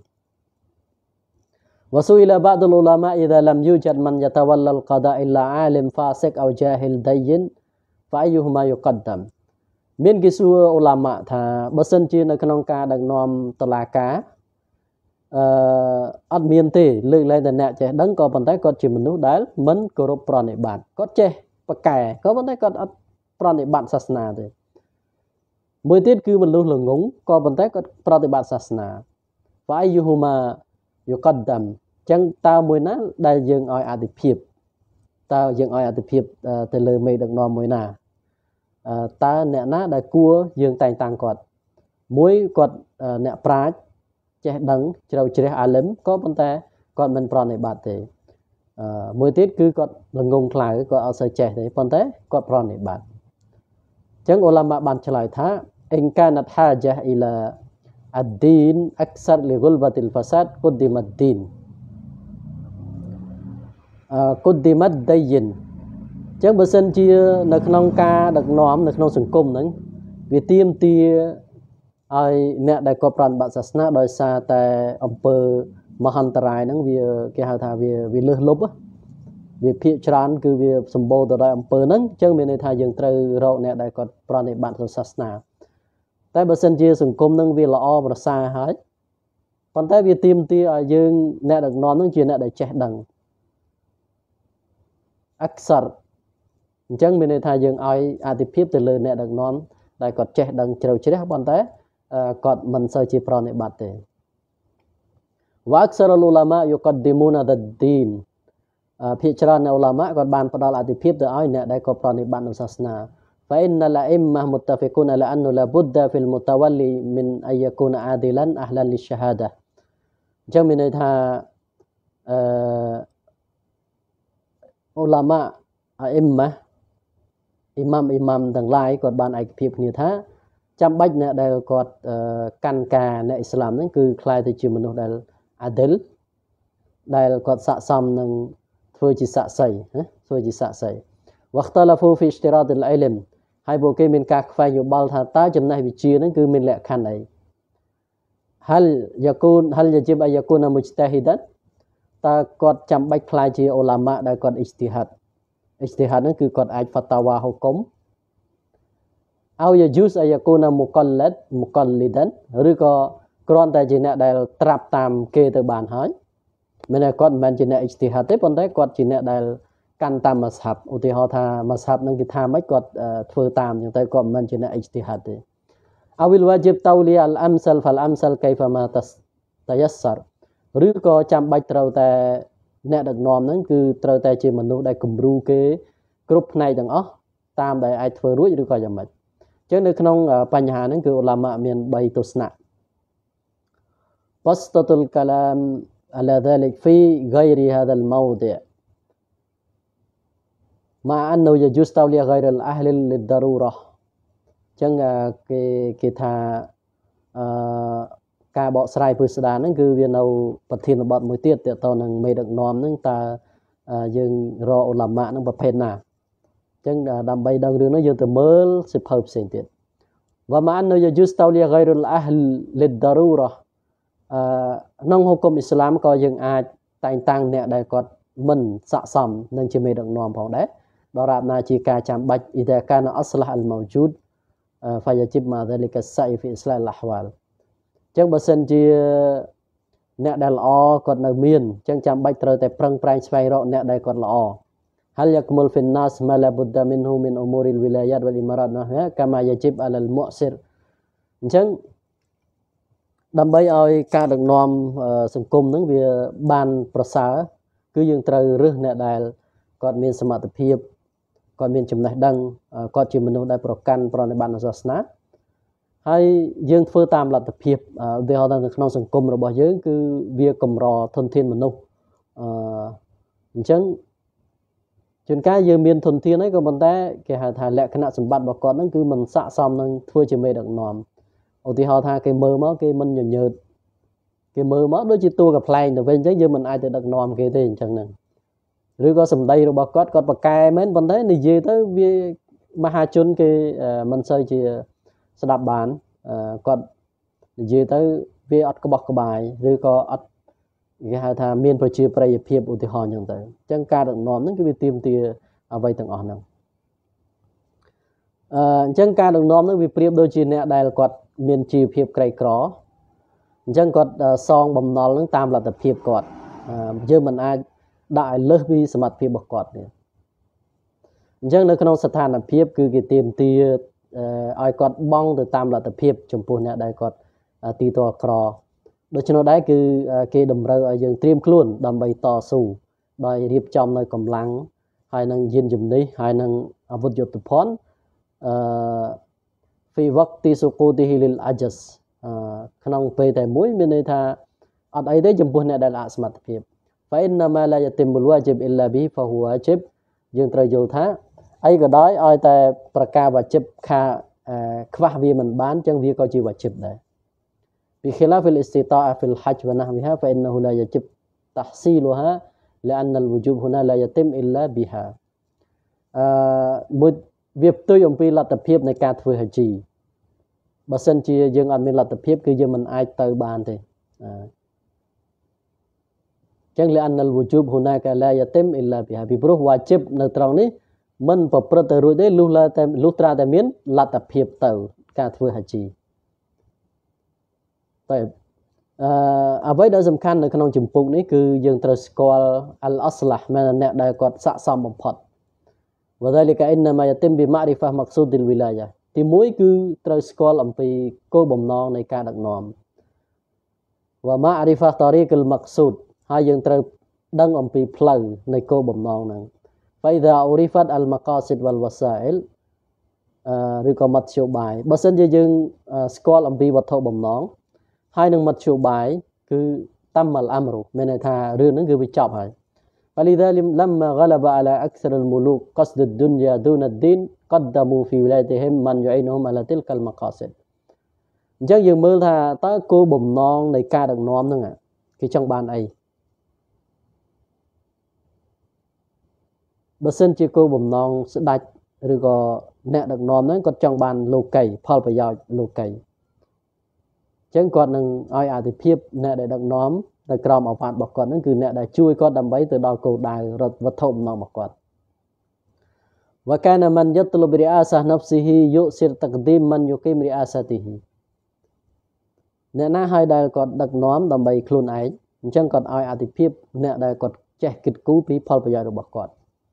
وسئل بعض العلماء إذا لم يوجد من يتولى القضاء إلا عالم فاسق أو جاهل دين فأيهما يقدم មានគេសួរឧឡាម៉ាថាបើសិនជានៅក្នុងការដឹកនាំតុលាការអត់មានទេលើកលែងតែអ្នកចេះដឹងក៏ប៉ុន្តែគាត់ជាមនុស្សដែលមិនគោរពប្រណិប័តគាត់ចេះប្រកែក៏ប៉ុន្តែគាត់អត់ប្រណិប័តសាសនាទេមួយទៀតគឺមនុស្សល្ងងក៏ប៉ុន្តែគាត់ប្រតិបត្តិសាសនា فأيهما يقدم ចឹងតើមួយណាដែលយើងឲ្យអាទិភាពតើយើងឲ្យអាទិភាពទៅលើមេដឹកនាំមួយណាតើអ្នកណាដែលគួរយើងតែងតាំងគាត់មួយគាត់អ្នកប្រាជ្ញចេះដឹងជ្រៅជ្រះអាលឹមក៏ប៉ុន្តែគាត់មិនប្រណិប័តទេមួយទៀតគឺគាត់ល្ងងខ្លៅគាត់អត់សូវចេះទេប៉ុន្តែគាត់ប្រណិប័តអញ្ចឹងឧឡាម៉ាបានឆ្លើយថាអ៊ីនកាណាត់ហាជាអ៊ីឡាអាឌីនអក្សរលីហ្គុលបាទីលហ្វាសាតគុឌីម៉ាត់ឌីនគុឌីម៉ាត់ដៃយិនអញ្ចឹងបើសិនជានៅក្នុងការដឹកនាំនៅក្នុងសង្គមហ្នឹងវាទាមទារឲ្យអ្នកដែលគាត់ប្រតិបត្តិសាសនាដោយសារតែអំពើមហន្តរាយហ្នឹងវាគេហៅថាវាលើសលប់វាភាគច្រើនគឺវាសម្បូរទៅដោយអំពើហ្នឹងអញ្ចឹងមានន័យថាយើងត្រូវរកអ្នកដែលគាត់ប្រតិបត្តិសាសនាតែបើសិនជាសង្គមហ្នឹងវាល្អប្រសើរហើយប៉ុន្តែវាទាមទារឲ្យយើងអ្នកដឹកនាំហ្នឹងជាអ្នកដែលចេះដឹងអក្សរអញ្ចឹងមានន័យថាយើងឲ្យអាទិភាពទៅលើអ្នកដឹកនាំដែលគាត់ចេះដឹងជ្រៅជ្រះប៉ុន្តែគាត់មិនសូវជាប្រណិប័តទេ وأكثر العلماء يقدمون هذا الدين ភាគច្រើននៃឧឡាម៉ាគាត់បានផ្ដល់អាទិភាពទៅឲ្យអ្នកដែលគាត់ប្រណិប័តនៅសាសនា فإن الأئمة متفقون على أنه لابد في المتولي من أن يكون عادلا أهلا للشهادة អញ្ចឹងមានន័យថាឧឡាម៉ាអ៊ីម៉ាអ៊ីម៉ាមទាំងឡាយគាត់បានឯកភាពគ្នាថាចាំបាច់អ្នកដែលគាត់កាន់ការអ្នកអ៊ីស្លាមហ្នឹងគឺខ្លាយទៅជាមនុស្សដែលអាឌិលដែលគាត់ស័ក្តិសមនឹងធ្វើជាសាក្សីណាធ្វើជាសាក្សី واختلفوا في اشتراط العلم ហើយពួកគេមានការខ្វែងយោបល់ថាតើចំណេះវិជ្ជាហ្នឹងគឺមានលក្ខខណ្ឌអី هل يجب أن يكون مجتهدا តើគាត់ចាំបាច់ខ្លាយជាឧឡាម៉ាដែលគាត់អ៊ីជ្ទីហាត់ហ្នឹងគឺគាត់អាច fatwa ហុគម أو يجوز أن يكون مقلدا ឬក៏គ្រាន់តែជាអ្នកដែលត្រាប់តាមគេទៅបានហើយមានតែគាត់មិនមែនជាអ្នកអ៊ីជ្ទីហាត់ទេប៉ុន្តែគាត់ជាអ្នកដែលកាន់តាមមស្ហាប់ឧទាហរណ៍ថាមស្ហាប់ហ្នឹងគេថាម៉េចគាត់ធ្វើតាមអញ្ចឹងទៅគាត់មិនមែនជាអ្នកអ៊ីជ្ទីហាត់ទេ أو الواجب تولي الأمثل فالأمثل كيفما تيسر ឬក៏ចាំបាច់ត្រូវតែអ្នកដឹកនាំហ្នឹងគឺត្រូវតែជាមនុស្សដែលគំរូគេគ្រប់ផ្នែកទាំងអស់តាមដែលអាចធ្វើរួចឬក៏យ៉ាងម៉េចអញ្ចឹងនៅក្នុងបញ្ហាហ្នឹងគឺឧឡាម៉ាមាន3ទស្សនៈ بسطة الكلام على ذلك في غير هذا الموضع مع أنه يجوز تولي غير الأهل للضرورة អញ្ចឹងគេថាការបកស្រាយពឹស្ដារហ្នឹងគឺវានៅប្រធានបទមួយទៀតទាក់ទងនឹងមេដឹកនាំហ្នឹងតើយើងរកឧឡាម៉ាហ្នឹងប្រភេទណាអញ្ចឹងដើម្បីដឹងរឿងហ្នឹងយើងទៅមើលសិភៅផ្សេងទៀត ومع أنه يجوز تولي غير الأهل للضرورة ក្នុងហុគមអ៊ីស្លាមក៏យើងអាចតែងតាំងអ្នកដែលគាត់មិនស័ក្តិសមនឹងជាមេដឹកនាំផងដែរដរាបណាជាការចាំបាច់ إذا كان أصلح الموجود فيجب مع ذلك السعي في إصلاح الأحوال អញ្ចឹងបើសិនជាអ្នកដែលល្អគាត់នៅមានអញ្ចឹងចាំបាច់ត្រូវតែប្រឹងប្រែងស្វែងរកអ្នកដែលគាត់ល្អ هل يكمل في الناس ما لا بد منه من أمور الولايات والإمارات نحوها كما يجب على المؤسر អញ្ចឹងដើម្បីឲ្យការដឹកនាំសង្គមហ្នឹងវាបានប្រសើរគឺយើងត្រូវរើសអ្នកដែលគាត់មានសមត្ថភាពគាត់មានចំណេះដឹងគាត់ជាមនុស្សដែលប្រកាន់ប្រតិបត្តិសាសនាហើយយើងធ្វើតាមលទ្ធភាពឧទាហរណ៍នៅក្នុងសង្គមរបស់យើងគឺវាកម្រធនធានមនុស្សអញ្ចឹងជួនកាលយើងមានធនធានហើយក៏ប៉ុន្តែគេហៅថាលក្ខណៈសម្បត្តិរបស់គាត់ហ្នឹងគឺមិនស័ក្តិសមនឹងធ្វើជាមេដឹកនាំឧទាហរណ៍ថាគេមើលមកគេមិនញញើតគេមើលមកដូចជាតួកំ pl ែងទៅវិញអញ្ចឹងយើងមិនអាចទៅដឹកនាំគេទេអញ្ចឹងហ្នឹងឬក៏សម្ដីរបស់គាត់ប្រកែមែនប៉ុន្តែនិយាយទៅវាមហាជនគេមិនសូវជាស្ដាប់បានគាត់និយាយទៅវាអត់ក្បោះក្បាយឬក៏អត់គេហៅថាមានប្រជាប្រិយភាពឧទាហរណ៍អញ្ចឹងទៅអញ្ចឹងការដឹកនាំហ្នឹងគឺវាទាមទារអ្វីទាំងអស់ហ្នឹងអញ្ចឹងការដឹកនាំហ្នឹងវាប្រៀបដូចជាអ្នកដែលគាត់មានជីវភាពក្រីក្រអញ្ចឹងគាត់សងបំណុលហ្នឹងតាមលទ្ធភាពគាត់យើងមិនអាចដាក់ឲ្យលើសពីសមត្ថភាពរបស់គាត់ទេអញ្ចឹងនៅក្នុងស្ថានភាពគឺគេទាមទារឲ្យគាត់បង់ទៅតាមលទ្ធភាពចំពោះអ្នកដែលគាត់ទីតក្រដូច្នោះដែរគឺគេតម្រូវឲ្យយើងត្រៀមខ្លួនដើម្បីតស៊ូដោយរៀបចំនៅកម្លាំងហើយនឹងយានជំនិះហើយនឹងអាវុធយុទ្ធភ័ណ្ឌفي وقت سقوطه للعجز ក្នុងពេលតែមួយមានន័យថាអត់អីទេចំពោះអ្នកដែលអសមត្ថភាព فإنما لا يتم الواجب إلا به فهو واجب យើងត្រូវយល់ថាអីក៏ដោយឲ្យតែប្រការវាជីបខ្វះវាមិនបានចឹងវាក៏ជាវាជីបដែរ بخلاف الاستطاعة في الحج ونحوها فإنه لا يجب تحصيلها لأن الوجوب هنا لا يتم إلا بها មួយវាផ្ទុយអំពីលទ្ធភាពនៃការធ្វើហាជីបើសិនជាយើងអត់មានលទ្ធភាពគឺយើងមិនអាចទៅបានទេចឹង لأن الوجوب هناك لا يتم إلا بها ពីព្រោះវាជីបនៅត្រង់នេះមិនប្រព្រឹត្តទៅរួចទេលុះត្រាតែមានលទ្ធភាពទៅការធ្វើហាជីតែអ្វីដែលសំខាន់នៅក្នុងចម្ពោះនេះគឺយើងត្រូវស្គាល់អលអស្លាះមែនអ្នកដែលគាត់ស័ក្តិសមបំផុត وذلك إنما يتم بمعرفة مقصود الولاية ទីមួយគឺត្រូវស្គាល់អំពីគោលបំណងនៃការដឹកនាំ ومعرفة طريق المقصود ហើយយើងត្រូវដឹងអំពីផ្លូវនៃគោលបំណងហ្នឹង فإذا عرفت المقاصد والوسائل ឬក៏មធ្យោបាយបើសិនជាយើងស្គាល់អំពីវត្ថុបំណងហើយនឹងមធ្យោបាយគឺតាមអលអាំរុមានន័យថារឿងហ្នឹងគឺវាចប់ហើយفلذا لما غلب على أكثر الملوك قصد الدنيا دون الدين قدموا في ولايتهم من يعينهم على تلك المقاصد អញ្ចឹងយើងមើលថាតើគោលបំណងនៃការដឹកនាំហ្នឹងគេចង់បានអីបើសិនជាគោលបំណងស្ដេចឬក៏អ្នកដឹកនាំហ្នឹងគាត់ចង់បានលោកីផលប្រយោជន៍លោកីអញ្ចឹងគាត់នឹងឲ្យអាទិភាពអ្នកដែលដឹកនាំនៅក្រោមឱវាទរបស់គាត់ហ្នឹងគឺអ្នកដែលជួយគាត់ដើម្បីទៅដល់គោលដៅវត្ថុបំណងរបស់គាត់ وكان من يطلب رئاسة نفسه يؤثر تقديم من يقيم رئاسته អ្នកណាហើយដែលគាត់ដឹកនាំដើម្បីខ្លួនឯងអញ្ចឹងគាត់ឲ្យអាទិភាពអ្នកដែលគាត់ចេះគិតគូរពីផលប្រយោជន៍របស់គាត់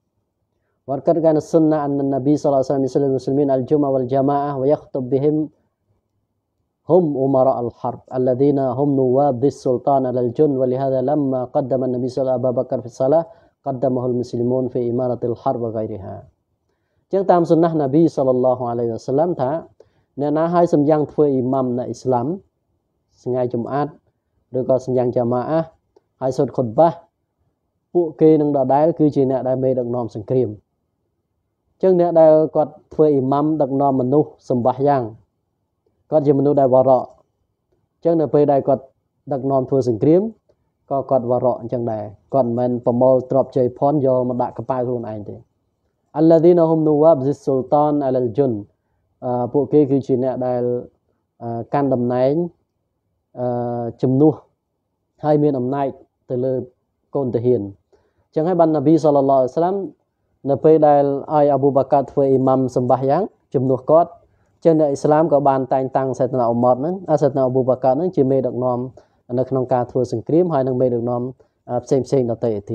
وقد كان السنة أن النبي صلى الله عليه وسلم يصلي المسلمين الجمعة والجماعة ويخطب بهم هم أمراء الحرب الذين هم نواب ذي السلطان على الجند ولهذا لما قدم النبي صلى الله عليه وسلم أبا بكر في الصلاة قدمه المسلمون في إمارة الحرب وغيرها ចឹងតាមសុណាស់នប៊ី صلى الله عليه وسلم ថាអ្នកណាឲ្យសម្យ៉ាងធ្វើអ៊ីម៉ាំនៅអ៊ីស្លាមថ្ងៃជុំអាតឬក៏សម្យ៉ាងជាម៉ាអះហើយសូត្រខុតបាសពួកគេនឹងដដែលគឺជាអ្នកដែលមេដឹកនាំសង្គ្រាមចឹងអ្នកដែលគាត់ធ្វើអ៊ីម៉ាំដឹកនាំមនុស្សសម្បាសយ៉ាងគាត់ជាមនុស្សដែលវរៈចឹងនៅពេលដែលគាត់ដឹកនាំធ្វើសង្គ្រាមក៏គាត់វរៈអញ្ចឹងដែរគាត់មិនមែនប្រមូលទ្រព្យជ័យភ័ណ្ឌយកមកដាក់កប៉ាល់ខ្លួនឯងទេ الذين هم نواب ذي السلطان على الجند ពួកគេគឺជាអ្នកដែលកាន់តំណែងជំនួសហើយមានអំណាចទៅលើកូនទាហានអញ្ចឹងហើយបាននប៊ី صلى الله عليه وسلم នៅពេលដែលឲ្យអាប៊ូបាកាធ្វើអ៊ីម៉ាំសម្បាសយ៉ាងជំនួសគាត់ចឹងនៅអ៊ីស្លាមក៏បានតែងតាំងសៃតណាអ៊ុមារហ្នឹងសៃតណាអាប៊ូបាកាហ្នឹងជាមេដឹកនាំនៅក្នុងការធ្វើសង្គ្រាមហើយនឹងមេដឹកនាំផ្សេងៗដទៃទៀត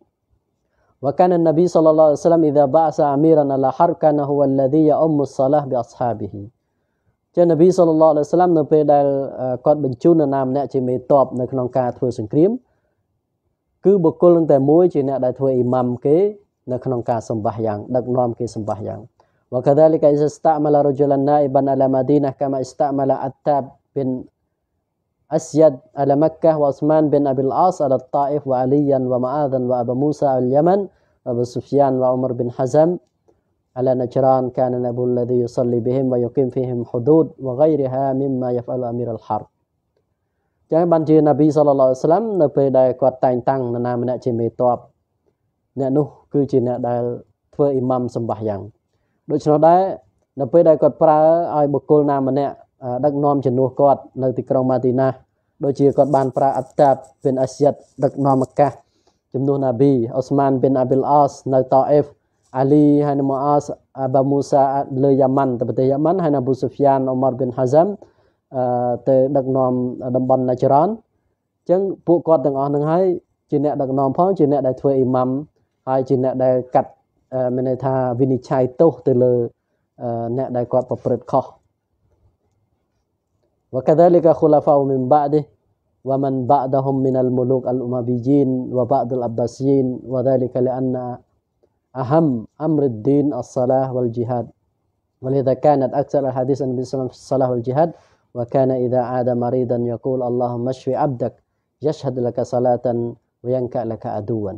وكان النبي صلى الله عليه وسلم إذا بعث أميرا على حرب كان هو الذي يؤم الصلاة بأصحابه ចឹងនប៊ី صلى الله عليه وسلم នៅពេលដែលគាត់បញ្ជូននរណាម្នាក់ជាមេតបនៅក្នុងការធ្វើសង្គ្រាមគឺបុគ្គលនឹងតែមួយជាអ្នកដែលធ្វើអ៊ីម៉ាំគេនៅក្នុងការសម្បាសយ៉ាងដឹកនាំគេសម្បាសយ៉ាង وكذلك إذا استعمل رجلا نائبا على مدينة كما استعمل عتاب بن أسيد على مكة وعثمان بن أبي العاص على الطائف وعليا ومعاذا وأبا موسى على اليمن وأبو سفيان وعمر بن حزم على نجران كان النبي الذي يصلي بهم ويقيم فيهم حدود وغيرها مما يفعل أمير الحرب ចឹងបានជានប៊ី صلى الله عليه وسلم នៅពេលដែលគាត់តែងតាំងនរណាម្នាក់ជាមេតបអ្នកនោះគឺជាអ្នកដែលធ្វើអ៊ីម៉ាំសម្បាសយ៉ាងដូច្នោះដែរនៅពេលដែលគាត់ប្រើឲ្យបុគ្គលណាម្នាក់ដឹកនាំជំនួសគាត់នៅទីក្រុងម៉ាឌីណាដូចជាគាត់បានប្រើអត្តាបប៊ីនអាស្យាត់ដឹកនាំមកាសជំនួសណាប៊ីអូស្មានប៊ីនអាប៊ីលអាសនៅតាអេហ្វអាលីហើយនៅម៉ូអាសអាបាមូសាលើយ៉ាម៉ាន់ទៅប្រទេសយ៉ាម៉ាន់ហើយនៅអ៊ូស៊ូហ្វយ៉ានអ៊ុមារប៊ីនហាហ្សាំទៅដឹកនាំតំបន់ណាច្រ៉ានអញ្ចឹងពួកគាត់ទាំងអស់នឹងហើយជាអ្នកដឹកនាំផងជាអ្នកដែលធ្វើអ៊ីម៉ាំហើយជាអ្នកដែលកាត់មានន័យថាវិនិច្ឆ័យទោសទៅលើអ្នកដែលគាត់ប្រព្រឹត្តខុស وكذلك خلفاء من بعده ومن بعدهم من الملوك الأمويين وبعض العباسيين وذلك لأن أهم أمر الدين الصلاة والجهاد ولذا كانت أكثر الحديث عن النبي صلى الله عليه وسلم في الصلاة والجهاد وكان إذا عاد مريضا يقول اللهم اشف عبدك يشهد لك صلاة وينكأ لك عدوا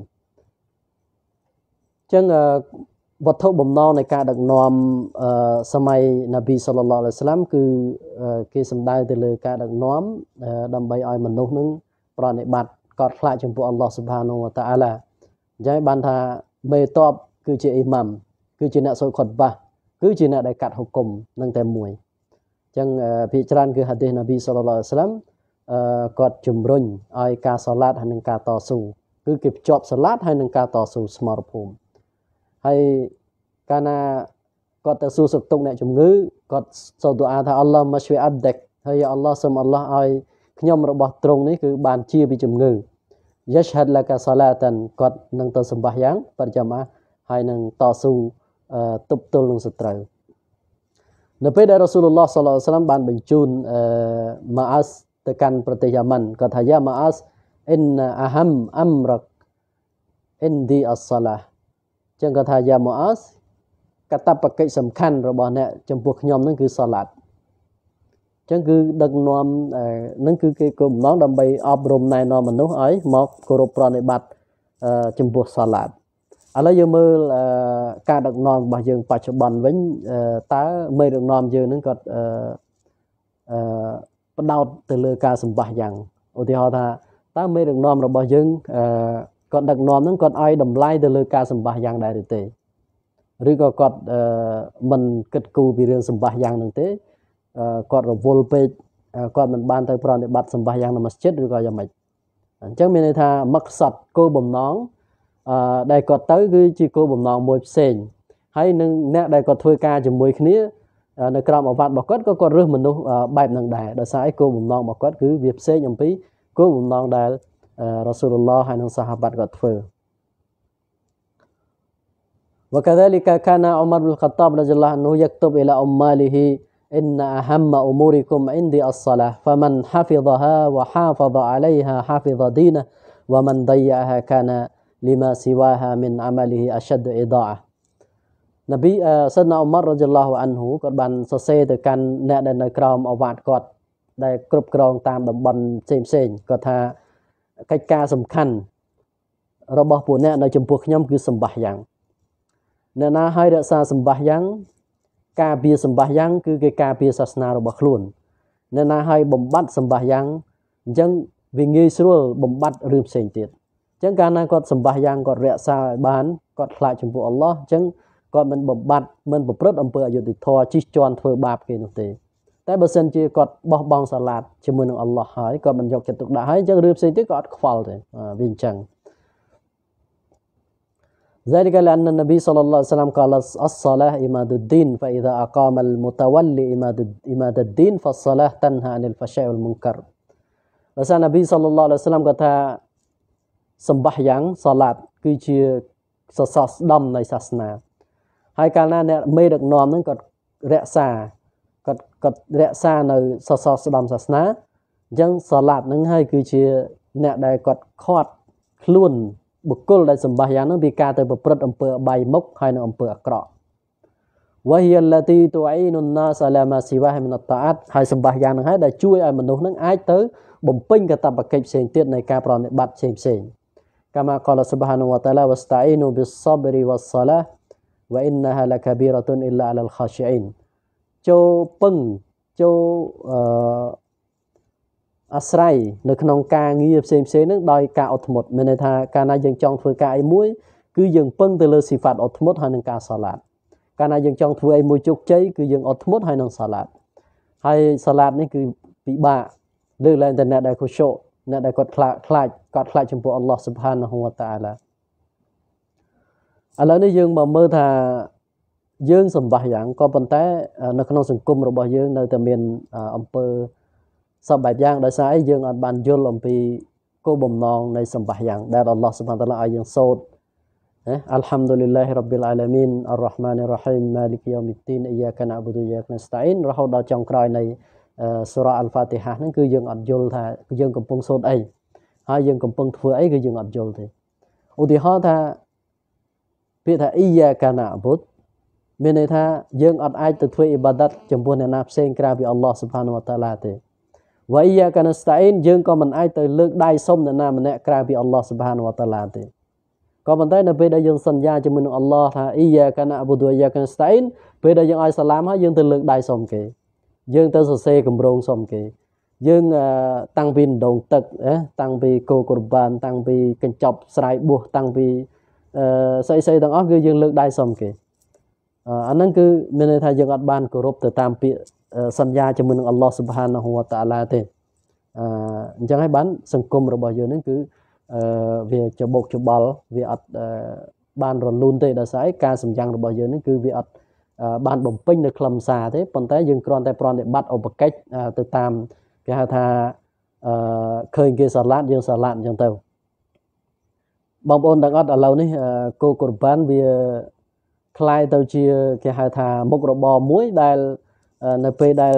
ចឹងវត្ថុបំណងនៃការដឹកនាំសម័យនប៊ី صلى الله عليه وسلم គឺគេសំដៅទៅលើការដឹកនាំដើម្បីឲ្យមនុស្សនឹងប្រណិប័តកោតខ្លាចចំពោះអល់ឡោះស៊ុបហានូវតាអាឡាអញ្ចឹងបានថាមេតបគឺជាអ៊ីម៉ាំគឺជាអ្នកសូត្រខុតបាសគឺជាអ្នកដែលកាត់ហុគមនឹងតែមួយអញ្ចឹងភាគច្រើនគឺហាឌីសនប៊ី صلى الله عليه وسلم គាត់ជំរុញឲ្យការសាឡាតហើយនឹងការតស៊ូគឺគេភ្ជាប់សាឡាតហើយនឹងការតស៊ូស្មរភូមិហើយកាលណាគាត់ទៅសួរសុខទុក្ខអ្នកជំងឺគាត់សូមទូអាថាអល់ឡោះម៉ាស្វីអាប់ដេកហើយអល់ឡោះសូមអល់ឡោះឲ្យខ្ញុំរបស់ទ្រង់នេះគឺបានជាពីជំងឺយ៉ាស្ហាត់ឡាកាសាឡាតានគាត់នឹងទៅសម្បាសយ៉ាងបរិចាំហើយនឹងតស៊ូទប់ទល់នឹងសត្រូវនៅពេលដែលរ៉ាស៊ូលឡោះ صلى الله عليه وسلم បានបញ្ជូនម៉ាអាសទៅកាន់ប្រទេសយ៉ាម៉ាន់គាត់ថាយ៉ាម៉ាអាសអ៊ីនអាហាំអាំរកអ៊ីនឌីអស្សាឡាចឹងគាត់ថាយ៉ាម៉ាអាសកតបកិច្ចសំខាន់របស់អ្នកចំពោះខ្ញុំហ្នឹងគឺសាឡាត់អញ្ចឹងគឺដឹកនាំហ្នឹងគឺគេគោលបំណងដើម្បីអប់រំណែនាំមនុស្សឲ្យមកគោរពប្រណិប័តចំពោះសាឡាត់ឥឡូវយើងមើលការដឹកនាំរបស់យើងបច្ចុប្បន្នវិញតើមេដឹកនាំយើងហ្នឹងគាត់ផ្ដោតទៅលើការសម្បាសយ៉ាងឧទាហរណ៍ថាតើមេដឹកនាំរបស់យើងគាត់ដឹកនាំហ្នឹងគាត់ឲ្យតម្លៃទៅលើការសម្បាសយ៉ាងដែរឬទេឬក៏គាត់មិនគិតគូរពីរឿងសម្បាសយ៉ាងហ្នឹងទេគាត់រវល់ពេកគាត់មិនបានទៅប្រតិបត្តិសម្បាសយ៉ាងនៅមស្ជីតឬក៏យ៉ាងម៉េចអញ្ចឹងមានន័យថាមក្សត់គោលបំណងដែលគាត់ទៅគឺជាគោលបំណងមួយផ្សេងហើយនឹងអ្នកដែលគាត់ធ្វើការជាមួយគ្នានៅក្រោមអាវ៉ាត់របស់គាត់ក៏គាត់រើសមនុស្សបែបហ្នឹងដែរដោយសារឯគោលបំណងរបស់គាត់គឺវាផ្សេងអំពីគោលបំណងដែលរ៉ាស៊ូលឡោះហើយនឹងសាហាបាត់គាត់ធ្វើوكذلك كان عمر بن الخطاب رضي الله عنه يكتب إلى عماله إن أهم أموركم عندي الصلاة فمن حفظها وحافظ عليها حفظ دينه ومن ضيعها كان لما سواها من عمله أشد إضاعة នប៊ីសិនណាអ៊ុមាររ៉ាឌីយ៉ាឡោះអានហ៊ូគាត់បានសរសេរទៅកាន់អ្នកដែលនៅក្រោមអាវ៉ាត់គាត់ដែលគ្រប់គ្រងតាមតំបន់ផ្សេងៗគាត់ថាកិច្ចការសំខាន់របស់ពួកអ្នកនៅចំពោះខ្ញុំគឺសម្បាសយ៉ាងអ្នកណាឲ្យរក្សាសម្បាសយ៉ាងការពារសម្បាសយ៉ាងគឺគេការពារសាសនារបស់ខ្លួនអ្នកណាឲ្យបំបត្តិសម្បាសយ៉ាងអញ្ចឹងវាងាយស្រួលបំបត្តិរឿងផ្សេងទៀតអញ្ចឹងកាលណាគាត់សម្បាសយ៉ាងគាត់រក្សាឲ្យបានគាត់ខ្លាចចំពោះអល់ឡោះអញ្ចឹងគាត់មិនបំបត្តិមិនប្រព្រឹត្តអំពើអយុត្តិធម៌ជិះជាន់ធ្វើបាបគេនោះទេតែបើសិនជាគាត់បោះបង់សាឡាតជាមួយនឹងអល់ឡោះហើយគាត់មិនយកចិត្តទុកដាក់ហើយអញ្ចឹងរឿងផ្សេងទៀតក៏អត់ខ្វល់ទេវាអញ្ចឹងذلك لأن النبي صلى الله عليه وسلم قال الصلاة إماد الدين فإذا أقام المتولي إماد الدين فالصلاة تنهى عن الفحشاء والمنكر ដោយសារ Nabi sallallahu alaihi wasallam គាត់ថាសម្បាសយ៉ាងសាឡាតគឺជាសសរស្តម្ភនៃសាសនាហើយកាលណាអ្នកមេដឹកនាំហ្នឹងគាត់រក្សានៅសសរស្តម្ភសាសនាអញ្ចឹងសាឡាតហ្នឹងហើយគឺជាអ្នកដែលគាត់ខាត់ខ្លួនបុគ្គលដែលសម្បាសយ៉ាងហ្នឹងពីការទៅប្រព្រឹត្តអំពើអបាយមុខហើយនឹងអំពើអាក្រក់ وهي التي تعين الناس على ما سواه من الطاعات ហើយសម្បាសយ៉ាងហ្នឹងហើយដែលជួយឲ្យមនុស្សហ្នឹងអាចទៅបំពេញកាតព្វកិច្ចផ្សេងទៀតនៃការប្រតិបត្តិផ្សេងكما قال سبحانه وتعالى واستعينوا بالصبر والصلاة وإنها لكبيرة إلا على الخاشعين ចូលពឹងចូលអាស្រ័យនៅក្នុងការងារផ្សេងៗហ្នឹងដោយការអត់ធ្មត់មានន័យថាកាលណាយើងចង់ធ្វើការអីមួយគឺយើងពឹងទៅលើស៊ីហ្វាត់អត់ធ្មត់ហើយនឹងការសាឡាតកាលណាយើងចង់ធ្វើអីមួយជោគជ័យគឺយើងអត់ធ្មត់ហើយនឹងសាឡាតហើយសាឡាតនេះគឺពិបាកលើកឡើងតែអ្នកដែលខុសអ្នកដែលគាត់ខ្លាចចំពោះអល់ឡោះស៊ុបហានហូវតាអាឡាឥឡូវនេះយើងមកមើលថាយើងសម្បាសយ៉ាងក៏ប៉ុន្តែនៅក្នុងសង្គមរបស់យើងនៅតែមានអំពើសពបែបយ៉ាងដោយសារអីយើងអត់បានយល់អំពីគោលបំណងនៃសម្បាសយ៉ាងដែលអល់ឡោះស៊ុបហានតាឡាឲ្យយើងសូត្រអល់ហាំឌុលីឡាហ៊ីរ៉ាប៊ីលអាឡាមីនអររ៉ាហ្មានីររ៉ាហ៊ីមម៉ាលីកយូមីឌឌីនអ៊ីយ៉ាកាណាអ៊បុឌូអ៊ីយ៉ាកាណាស្តាអ៊ីនរហូតដល់ចុងក្រោយនៃសូរ៉ាអល់ហ្វាទីហាហ្នឹងគឺយើងអត់យល់ថាយើងកំពុងសូត្រអីហើយយើងកំពុងធ្វើអីគឺយើងអត់យល់ទេឧទាហរណ៍ថាពាក្យថាអ៊ីយ៉ាកាណាអ៊បុដមានន័យថាយើងអត់អាចទៅធ្វើអ៊ីបាដាតចំពោះអ្នកណាផ្សេងក្រៅពីអល់ឡោះស៊ុបហានវតាអាឡាទេវ៉ៃយ៉ាកាណាស្តាអ៊ីនយើងក៏មិនអាចទៅលើកដៃសុំអ្នកណាម្នាក់ក្រៅពីអល់ឡោះស៊ុបហានវតាអាឡាទេក៏ប៉ុន្តែនៅពេលដែលយើងសន្យាជាមួយនឹងអល់ឡោះថាអ៊ីយ៉ាកាណាអ៊បុដូអ៊ីយ៉ាកាណាស្តាអ៊ីនពេលដែលយើងឲ្យសាឡាមហើយយើងទៅលើកដៃសុំគេយើងទៅសរសេរគម្រោងសុំគេយើងតាំងពីដងទឹកតាំងពីគោកុរបានតាំងពីកញ្ចប់ស្រ័យបួសតាំងពីស្អីទាំងអស់គឺយើងលើកដៃសុំគេអាហ្នឹងគឺមានន័យថាយើងអត់បានគោរពទៅតាមពាក្យសន្យាជាមួយនឹងអល់ឡោះស៊ុបហានហូវតាអាឡាទេអញ្ចឹងហើយបានសង្គមរបស់យើងហ្នឹងគឺវាច្បុកច្បល់វាអត់បានរលូនទេដោយសារការសម្យ៉ាងរបស់យើងហ្នឹងគឺវាអត់បានបំពេញនៅខ្លឹមសារទេប៉ុន្តែយើងគ្រាន់តែប្រតិបត្តិឧបកិច្ចទៅតាមគេហៅថាឃើញគេសាឡាតយើងសាឡាតអញ្ចឹងទៅបងប្អូនទាំងអត់ឥឡូវនេះគោកុរបានវាคล้ายទៅជាគេហៅថាមុខរបរមួយដែលនៅពេលដែល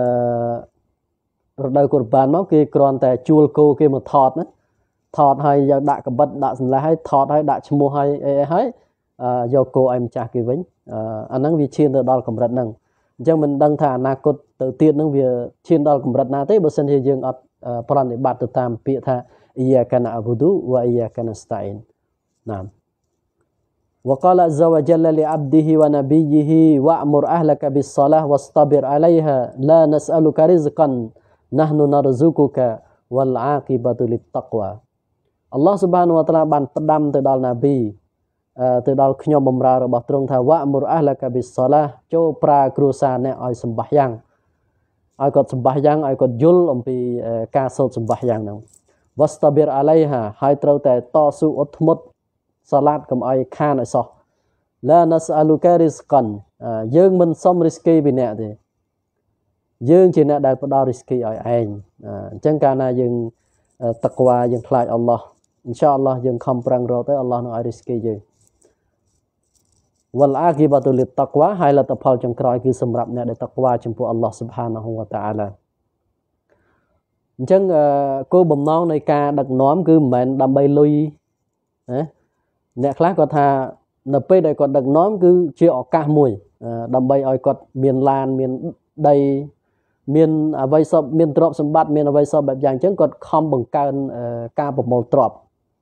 រដូវកុរបានមកគេគ្រាន់តែជួលគោគេមកថតណាថតហើយយកដាក់កបិតដាក់សម្លេះហើយថតហើយដាក់ឈ្មោះហើយអីហើយយកគោឲ្យម្ចាស់គេវិញអាហ្នឹងវាឈានទៅដល់កម្រិតហ្នឹងអញ្ចឹងមិនដឹងថាអនាគតទៅទៀតហ្នឹងវាឈានដល់កម្រិតណាទេបើសិនជាយើងអត់ប្រតិបត្តិទៅតាមពាក្យថាអ៊ីយ៉ាកាណាអ៊ប៊ូឌូវ៉ាអ៊ីយ៉ាកាណាស្តាអ៊ីនណាម وقال عز وجل لعبده ونبيه وأمر أهلك بالصلاة واصطبر عليها لا نسألك رزقا نحن نرزقك والعاقبة للتقوى الله سبحانه وتعالى បានផ្ដាំទៅដល់ណាប៊ីទៅដល់ខ្ញុំបម្រើរបស់ទ្រង់ថាវ៉ាមុរអះឡាកាប៊ីសឡាចូលប្រើគ្រួសារអ្នកឲ្យសម្បះយ៉ាងឲ្យគាត់សម្បះយ៉ាងឲ្យគាត់យល់អំពីការសូត្រសម្បះយ៉ាងហ្នឹងវ៉ាស្តាប៊ីរអាឡៃហាហើយត្រូវតែតស៊ូអត់ធ្មត់សាឡាតកុំឲ្យខានឲ្យសោះឡាណាសអាលូការីសកានយើងមិនសុំរីស្គីពីអ្នកទេយើងជាអ្នកដែលផ្ដល់រីស្គីឲ្យឯងអញ្ចឹងកាលណាយើងតក្វាយើងខ្លាចអល់ឡោះអ៊ីនសាអល់ឡោះយើងខំប្រឹងរកទៅអល់ឡោះនឹងឲ្យរីស្គីយើងវលអាគីបាតុលិតក្វាហើយលទ្ធផលចុងក្រោយគឺសម្រាប់អ្នកដែលតក្វាចំពោះអល់ឡោះស៊ុបហានាហ៊ូវតាអាឡាអញ្ចឹងគោលបំណងនៃការដឹកនាំគឺមិនមែនដើម្បីលុយណាអ្នកខ្លះគាត់ថានៅពេលដែលគាត់ដឹកនាំគឺជាឱកាសមួយដើម្បីឲ្យគាត់មានឡានមានដីមានអ្វីសពមានទ្រព្យសម្បត្តិមានអ្វីសពបែបយ៉ាងអញ្ចឹងគាត់ខំបង្កើនការប្រមូលទ្រព្យ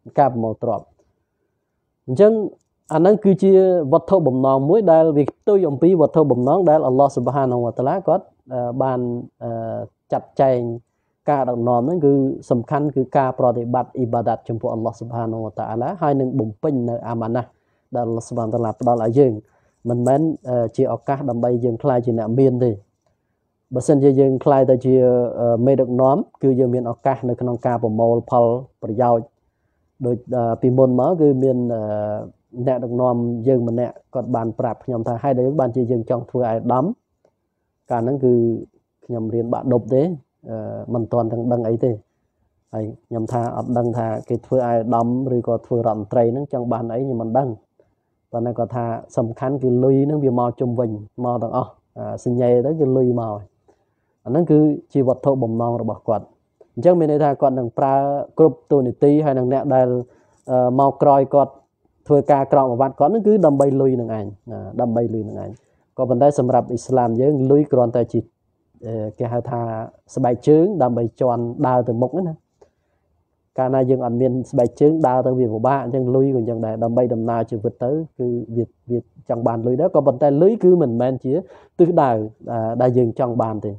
អញ្ចឹងអាហ្នឹងគឺជាវត្ថុបំណងមួយដែលវាផ្ទុយអំពីវត្ថុបំណងដែលអល់ឡោះស៊ុបហានាហ៊ូវតាឡាគាត់បានចាត់ចែងការដឹកនាំហ្នឹងគឺសំខាន់គឺការប្រតិបត្តិអ៊ីបាដាតចំពោះអល់ឡោះស៊ុបហានាហ៊ូវតាឡាហើយនឹងបំពេញនៅអាម៉ាណាស់ដែលអល់ឡោះស៊ុបហានាតាឡាផ្ដល់ឲ្យយើងមិនមែនជាឱកាសដើម្បីយើងខ្លាចជាអ្នកមានទេបើសិនជាយើងខ្លាយទៅជាមេដឹកនាំគឺយើងមានឱកាសនៅក្នុងការប្រមូលផលប្រយោជន៍ដូចពីមុនមកគឺមានអ្នកដឹកនាំយើងម្នាក់គាត់បានប្រាប់ខ្ញុំថាហេតុអីបានជាយើងចង់ធ្វើអាយដាមកាលហ្នឹងគឺខ្ញុំរៀនបាក់ដប់ទេមិនទាន់ទាំងដឹងអីទេហើយខ្ញុំថាអត់ដឹងថាគេធ្វើអាយដាមឬក៏ធ្វើរដ្ឋមន្ត្រីហ្នឹងចង់បានអីខ្ញុំមិនដឹងប៉ុន្តែគាត់ថាសំខាន់គឺលុយហ្នឹងវាមកជុំវិញមកទាំងអស់សញ្ញេទៅគឺលុយមកអាហ្នឹងគឺជាវត្ថុបំណងរបស់គាត់អញ្ចឹងមានន័យថាគាត់នឹងប្រើគ្រប់ទូនីតិហើយនឹងអ្នកដែលមកក្រោយគាត់ធ្វើការក្រោមអាវ៉ាត់គាត់ហ្នឹងគឺដើម្បីលុយនឹងឯងដើម្បីលុយនឹងឯងក៏ប៉ុន្តែសម្រាប់អ៊ីស្លាមយើងលុយគ្រាន់តែជាគេហៅថាស្បែកជើងដើម្បីជន់ដើរទៅមុខណាកាលណាយើងអត់មានស្បែកជើងដើរទៅវាពិបាកអញ្ចឹងលុយក៏អញ្ចឹងដែរដើម្បីដំណើរជីវិតទៅគឺវាចង់បានលុយដែរក៏ប៉ុន្តែលុយគឺមិនមែនជាទិសដៅដែលយើងចង់បានទេ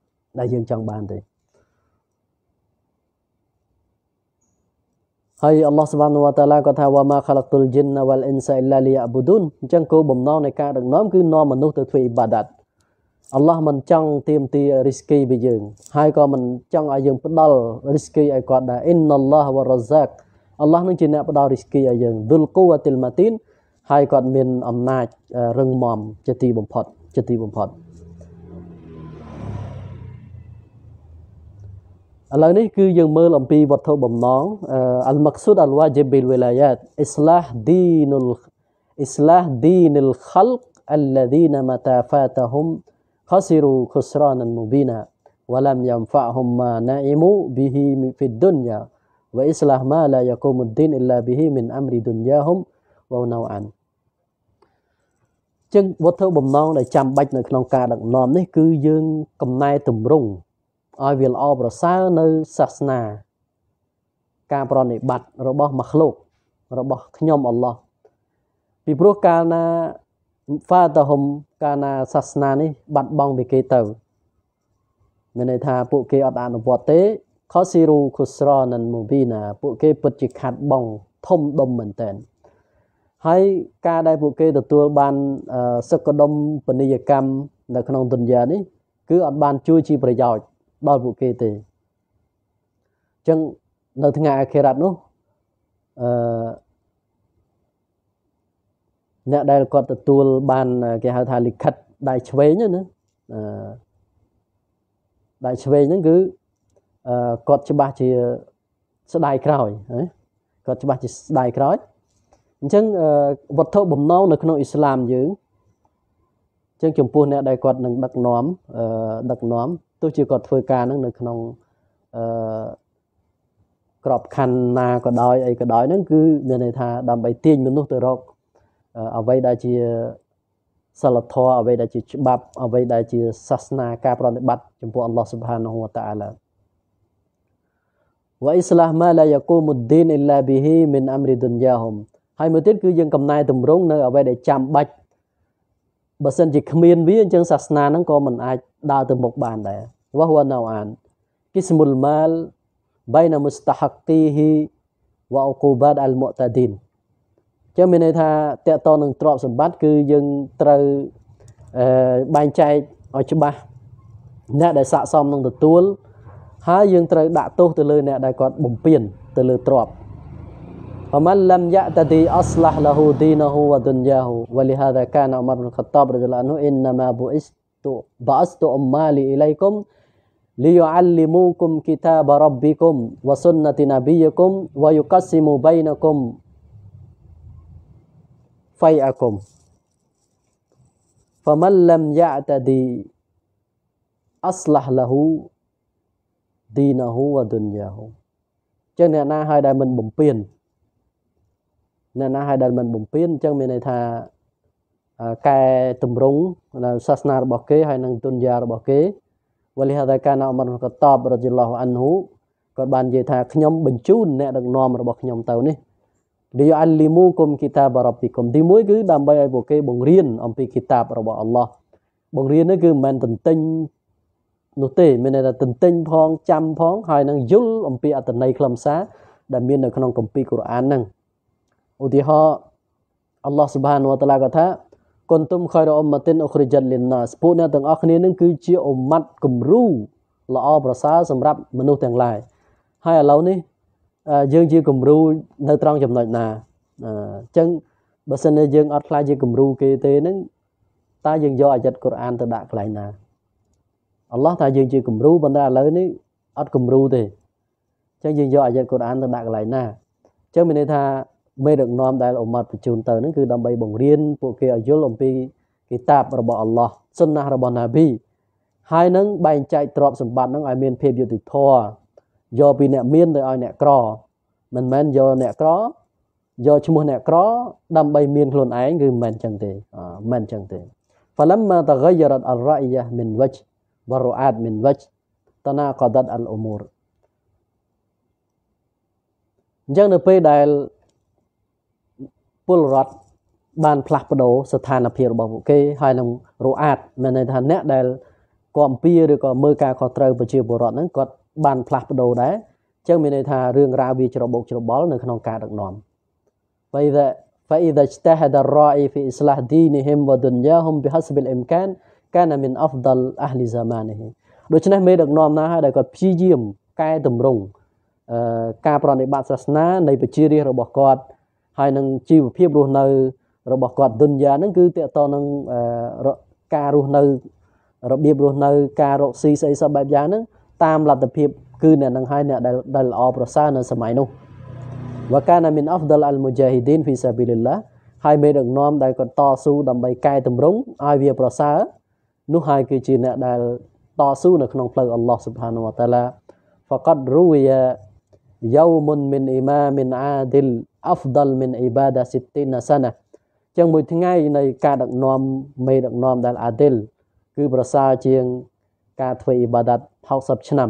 ហើយអល់ឡោះស៊ុបហានាហ៊ូវតាឡាក៏ថាវ៉ាម៉ាខាឡាក់តុលជីនវ៉ាល់អ៊ីនសាអ៊ីឡាលីយ៉ាអ៊ប៊ូឌូនអញ្ចឹងគោលបំណងនៃការដឹកនាំគឺនាំមនុស្សទៅធ្វើអ៊ីបាដាតអល់ឡោះមិនចង់ទាមទាររីស្គីពីយើងហើយក៏មិនចង់ឲ្យយើងផ្ដល់រីស្គីឲ្យគាត់ដែរអ៊ីនណល់ឡោះវ៉ារ៉ាហ្សាកអល់ឡោះនឹងជាអ្នកផ្ដល់រីស្គីឲ្យយើងឌុលគូវ៉ាទីលម៉ាទីនហើយគាត់មានអំណាចរឹងមាំជាទីបំផុតឥឡូវនេះគឺយើងមើលអំពីវត្ថុបំណងអលម៉ាក់ស៊ូដអលវ៉ាជីប៊ីលវីឡាយ៉ាតអ៊ីស្លាហឌីនិលខលកអល្លាឌីនម៉ាតាហ្វាតហ៊ុមخسروا خسرانا مبينا ولم ينفعهم ما نعموا به في الدنيا وإصلاح ما لا يقوم الدين إلا به من أمر دنياهم ونوعا ចឹងវត្ថុបំណងដែលចាំបាច់នៅក្នុងការដឹកនាំនេះគឺយើងកំណែតម្រង់ឲ្យវាល្អប្រសើរនៅសាសនាការប្រតិបត្តិរបស់ម៉ាឃ្លូករបស់ខ្ញុំអល់ឡោះពីព្រោះកាលណាហ្វាតាហ៊ុមកាលណាសាសនានេះបាត់បង់ពីគេទៅមានន័យថាពួកគេអត់អនុវត្តទេខស៊ីរូខុស្រណានមូប៊ីណាពួកគេពិតជាខាត់បងធំដុំមែនតើហើយការដែលពួកគេទទួលបានសុខដុមពនីយកម្មនៅក្នុងទុនយ៉ានេះគឺអត់បានជួយជាប្រយោជន៍ដល់ពួកគេទេអញ្ចឹងនៅថ្ងៃអាខិរ៉ាត់នោះអ្នកដែលគាត់ទទួលបានគេហៅថាលិខិតដៃឆ្វេងណាដៃឆ្វេងហ្នឹងគឺគាត់ច្បាស់ជាស្ដាយក្រោយគាត់ច្បាស់ជាស្ដាយក្រោយអញ្ចឹងវត្ថុបំណងនៅក្នុងអ៊ីស្លាមយើងអញ្ចឹងចំពោះអ្នកដែលគាត់នឹងដឹកនាំទោះជាគាត់ធ្វើការហ្នឹងនៅក្នុងក្របខ័ណ្ឌណាក៏ដោយអីក៏ដោយហ្នឹងគឺមានន័យថាដើម្បីទាញមនុស្សទៅរកអ្វីដែលជាសិលធម៌អ្វីដែលជាច្បាប់អ្វីដែលជាសាសនាការប្រតិបត្តិចំពោះអល់ឡោះស៊ុបហានាហ៊ូវតាអាឡាវ៉ាអ៊ីស្លាហ៍ម៉ាឡាយ៉ាគូមុឌឌីនអ៊ីឡាប៊ីហ៊ីមីនអាំរីឌុនយ៉ាហ៊ុមហើយមួយទៀតគឺយើងកំណែតម្រង់នៅអ្វីដែលចាំបាច់បើសិនជាគ្មានវាអញ្ចឹងសាសនាហ្នឹងក៏មិនអាចដើរទៅមុខបានដែរវ៉ាហ៊ូណៅអានគិស្មុលម៉ាលបៃណាមុស្តាហកទីហ៊ីវ៉ាអ៊ូកូបាតអលមុតតាឌីនចឹងមានន័យថាតកតនឹងទ្រព្យសម្បត្តិគឺយើងត្រូវបែងចែកឲ្យច្បាស់អ្នកដែលស័ក្តិសមនឹងទទួលហើយយើងត្រូវដាក់ទោសទៅលើអ្នកដែលគាត់បំពានទៅលើទ្រព្យفمن لم يأتدي أصلح له دينه ودنياه ولهذا كان عمر بن الخطاب رضي الله عنه إنما بعثت أمالي إليكم ليعلموكم كتاب ربكم وسنة نبيكم ويقسموا بينكم فيئكم فمن لم يعتدي أصلح له دينه ودنياه ចឹងអ្នកណាហើយដែលមិនបំពេញអ្នកណាហើយដែលមិនបំពេញអញ្ចឹងមានន័យថាកែតម្រង់នៅសាសនារបស់គេហើយនឹងទុនយ៉ារបស់គេវលិហាដាកាណាអ៊ុមរកតាបរ៉ាឌីឡោះអានហ៊ូគាត់បាននិយាយថាខ្ញុំបញ្ជូនអ្នកដឹកនាំរបស់ខ្ញុំទៅនេះលីអាលីមូគុំគីតាបរ៉ាប៊ីគុំទីមួយគឺដើម្បីឲ្យពួកគេបង្រៀនអំពីគីតាបរបស់អល់ឡោះបង្រៀននេះគឺមិនមែនទន្ទិញនោះទេមានន័យថាទន្ទិញផងចាំផងហើយនឹងយល់អំពីអត្ថន័យខ្លឹមសារដែលមាននៅក្នុងគម្ពីរកូរ៉ានហ្នឹងឧទាហរណ៍អល់ឡោះស៊ុបហានវតាឡាក៏ថាគុនទុំខៃរអ៊ុមម៉ាទីនអ៊ុខរិជតលីនណាសពួកអ្នកទាំងអស់គ្នានឹងគឺជាអ៊ុម៉ាត់គំរូល្អប្រសើរសម្រាប់មនុស្សទាំងឡាយហើយឥឡូវនេះយើងជាគំរូនៅត្រង់ចំណុចណាអញ្ចឹងបើសិនជាយើងអត់ខ្លាចជាគំរូគេទេហ្នឹងតើយើងយកអាយ៉ាត់កូរ៉ានទៅដាក់កន្លែងណាអល់ឡោះថាយើងជាគំរូប៉ុន្តែឥឡូវនេះអត់គំរូទេអញ្ចឹងយើងយកអាយ៉ាត់កូរ៉ានទៅដាក់កន្លែងណាអញ្ចឹងមានន័យថាមេដឹកនាំដែលអ៊ុម៉ាត់បញ្ជូនទៅហ្នឹងគឺដើម្បីបង្រៀនពួកគេឲ្យយល់អំពីគីតាបរបស់អល់ឡោះសុនណារបស់ណាប៊ីហើយនឹងបែងចែកទ្រព្យសម្បត្តិហ្នឹងឲ្យមានភាពយុត្តិធម៌យកពីអ្នកមានទៅឲ្យអ្នកក្រមិនមែនយកអ្នកក្រយកឈ្មោះអ្នកក្រដើម្បីមានខ្លួនឯងគឺមិនមែនចឹងទេមិនមែនចឹងទេ فلما تغيرت الرأي من وجه والرعاة من وجه تناقضت الأمور អញ្ចឹងនៅពេលដែលពលរដ្ឋបានផ្លាស់ប្ដូរស្ថានភាពរបស់ពួកគេហើយនឹងរអាតមានន័យថាអ្នកដែលគាំពៀឬក៏មើលការខុសត្រូវប្រជាពលរដ្ឋហ្នឹងគាត់បានផ្លាស់ប្ដូរដែរអញ្ចឹងមានន័យថារឿងរ៉ាវវាច្របូកច្របល់នៅក្នុងការដឹកនាំ فإذا اجتهد الراعي في إصلاح دينهم ودنياهم بحسب الإمكان كان من أفضل أهل زمانه ដូច្នេះមេដឹកនាំណាហើយដែលគាត់ព្យាយាមកែតម្រង់ការប្រតិបត្តិសាសនានៃប្រជារាស្ត្ររបស់គាត់ហើយនឹងជីវភាពរស់នៅរបស់គាត់ឌុនយ៉ាហ្នឹងគឺតកតនឹងការរស់នៅរបៀបរស់នៅការរកស៊ីស្អីសពបែបយ៉ាងហ្នឹងតាមលទ្ធភាពគឺអ្នកនឹងហើយអ្នកដែលល្អប្រសើរនៅសម័យនោះវកាណាមីនអហ្វដលអលមូជាហ៊ីឌីនហ្វីសាប៊ីលឡាហើយមេដឹកនាំដែលគាត់តស៊ូដើម្បីកែតម្រង់ឲ្យវាប្រសើរនោះហើយគឺជាអ្នកដែលតស៊ូនៅក្នុងផ្លូវអល់ឡោះស៊ុបហានវតាឡាفقد روي يوم من إمام عادل أفضل من عبادة 60 سنة ចឹងមួយថ្ងៃនៃការដឹកនាំមេដឹកនាំដែលអាឌិលគឺប្រសើរជាងការធ្វើអ៊ីបាដាត60ឆ្នាំ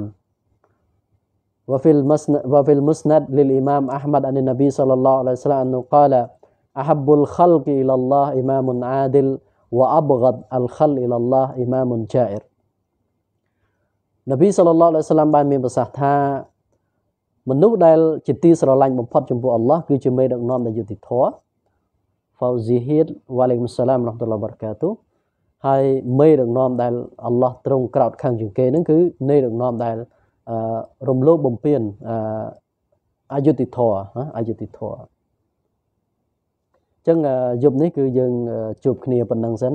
وفي المسند للإمام أحمد عن النبي صلى الله عليه وسلم أنه قال أحب الخلق إلى الله إمام عادل وأبغض الخلق إلى الله إمام جائر នប៊ីសល្លឡោះអាឡៃហ៊ីវសល្លាមបានមានប្រសាសន៍ថាមនុស្សដែលជាទីស្រឡាញ់បំផុតចំពោះអល់ឡោះគឺជាមេដឹកនាំដែលយុត្តិធម៌ Fauzihed វ៉ាឡៃគុំសាឡាមរ៉ាហ្មាតុលឡាហ៊ីវបារកាតុហើយមេដឹកនាំដែលអល់ឡោះទ្រង់ក្រោតខឹងជាងគេហ្នឹងគឺមេដឹកនាំដែលរំលោភបំពានអយុត្តិធម៌អយុត្តិធម៌អញ្ចឹងយប់នេះគឺយើងជួបគ្នាប៉ុណ្ណឹងសិន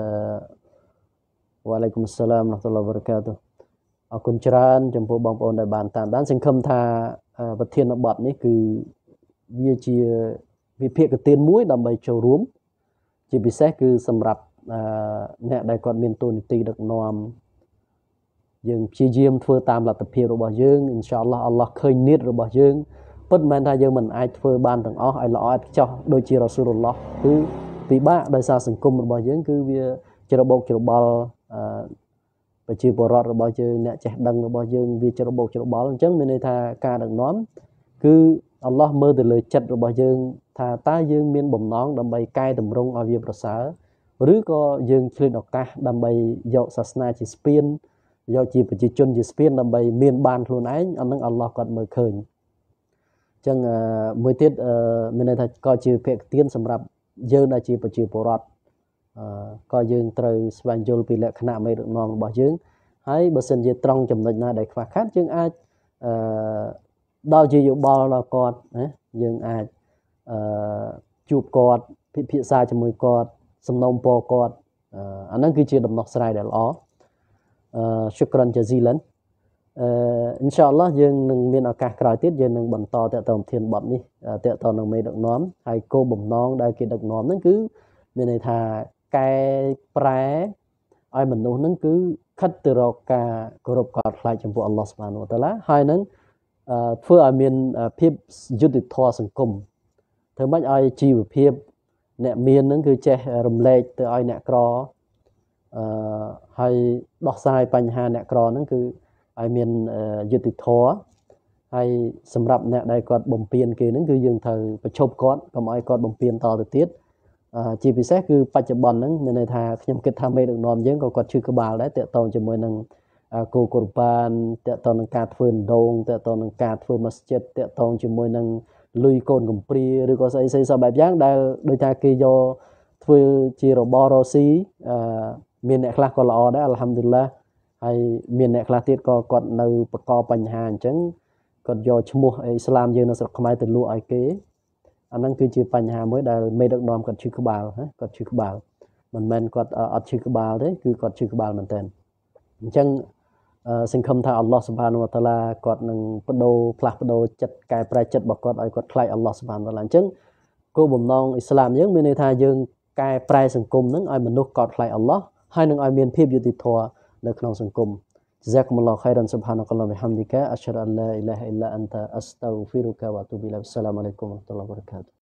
វ៉ាឡៃគុំសាឡាមរ៉ាហ្មាតុលឡាហ៊ីវបារកាតុអរគុណច្រើនចំពោះបងប្អូនដែលបានតាមដានសង្ឃឹមថាប្រធានបទនេះគឺវាជាវិភាគទានមួយដើម្បីចូលរួមជាពិសេសគឺសម្រាប់អ្នកដែលគាត់មានតួនាទីដឹកនាំយើងព្យាយាមធ្វើតាមលទ្ធភាពរបស់យើងអ៊ីនសាអល់ឡោះអល់ឡោះឃើញនីតរបស់យើងពិតមិនមែនថាយើងមិនអាចធ្វើបានទាំងអស់ឲ្យល្អឥតខ្ចោះដូចជារ៉ាស៊ូលឡោះគឺពិបាកដោយសារសង្គមរបស់យើងគឺវាច្របូកច្របល់ប្រជាពលរដ្ឋរបស់យើងអ្នកចេះដឹងរបស់យើងវាច្របូកច្របល់អញ្ចឹងមានន័យថាការដឹកនាំគឺអល់ឡោះមើលទៅលើចិត្តរបស់យើងថាតើយើងមានបំណងដើម្បីកែតម្រង់ឲ្យវាប្រសើរឬក៏យើងឆ្លៀតឱកាសដើម្បីយកសាសនាជាស្ពានយកជាប្រជាជនជាស្ពានដើម្បីមានបានខ្លួនឯងអានឹងអល់ឡោះគាត់មើលឃើញអញ្ចឹងមួយទៀតមានន័យថាក៏ជាភក្តិទានសម្រាប់យើងដែលជាប្រជាពលរដ្ឋក៏យើងត្រូវស្វែងយល់ពីលក្ខណៈមេដឹកនាំរបស់យើងហើយបើសិនជាត្រង់ចំណុចណាដែលខ្វះខាតយើងអាចដល់ជាយោបល់ដល់គាត់ណាយើងអាចជួបគាត់ពិភាក្សាជាមួយគាត់សំណូមពរគាត់អាហ្នឹងគឺជាដំណោះស្រាយដែលល្អshukran jazilan អ៊ីនសាអល់ឡោះយើងនឹងមានឱកាសក្រោយទៀតយើងនឹងបន្តតទៅធានបទនេះតទៅនឹងមេដឹកនាំហើយគោលបំណងដែលគេដឹកនាំហ្នឹងគឺមានន័យថាកែប្រែឲ្យមនុស្សហ្នឹងគឺខិតទៅរកការគោរពកោតខ្លាចចំពោះអល់ឡោះស៊ុបហានូវតាឡាហើយនឹងធ្វើឲ្យមានភាពយុត្តិធម៌សង្គមធ្វើម៉េចឲ្យជីវភាពអ្នកមានហ្នឹងគឺចេះរំលែកទៅឲ្យអ្នកក្រហើយដោះស្រាយបញ្ហាអ្នកក្រហ្នឹងគឺឲ្យមានយុត្តិធម៌ហើយសម្រាប់អ្នកដែលគាត់បំពេញគេហ្នឹងគឺយើងត្រូវប្រឈប់គាត់កុំឲ្យគាត់បំពេញតទៅទៀតជាពិសេសគឺបច្ចុប្បន្នហ្នឹងមានន័យថាខ្ញុំគិតថាមេដឹកនាំយើងក៏គាត់ឈឺក្បាលដែរតកតងជាមួយនឹងគោកុរបានតកតងនឹងការធ្វើដងតកតងនឹងការធ្វើម៉ាស្ជីតតកតងជាមួយនឹងលុយកូនកំព្រាឬក៏ស្អីសបែបយ៉ាងដែលដោយថាគេយកធ្វើជារបររស់ស៊ីមានអ្នកខ្លះក៏ល្អដែរអល់ហាំឌុលឡាហើយមានអ្នកខ្លះទៀតក៏គាត់នៅបកកបញ្ហាអញ្ចឹងគាត់យកឈ្មោះអ៊ីស្លាមយើងនៅស្រុកខ្មែរទៅលក់ឲ្យគេអាហ្នឹងគឺជាបញ្ហាមួយដែលមេដឹកនាំគាត់ឈឺក្បាលគាត់ឈឺក្បាលមិនមែនគាត់អត់ឈឺក្បាលទេគឺគាត់ឈឺក្បាលមែនតើអញ្ចឹងសង្ឃឹមថាអល់ឡោះស៊ុបហានូវតាឡាគាត់នឹងផ្លាស់ប្ដូរចិត្តកែប្រែចិត្តរបស់គាត់ឲ្យគាត់ខ្លាចអល់ឡោះស៊ុបហានូវតាឡាអញ្ចឹងគោលបំណងអ៊ីស្លាមយើងមានន័យថាយើងកែប្រែសង្គមហ្នឹងឲ្យមនុស្សកោតខ្លាចអល់ឡោះហើយនឹងឲ្យមានភាពយុត្តិធម៌នៅក្នុងសង្គម جزاكم الله خيرا سبحانك اللهم وبحمدك أشهد أن لا إله إلا أنت أستغفرك وأتوب إليك السلام عليكم ورحمة الله وبركاته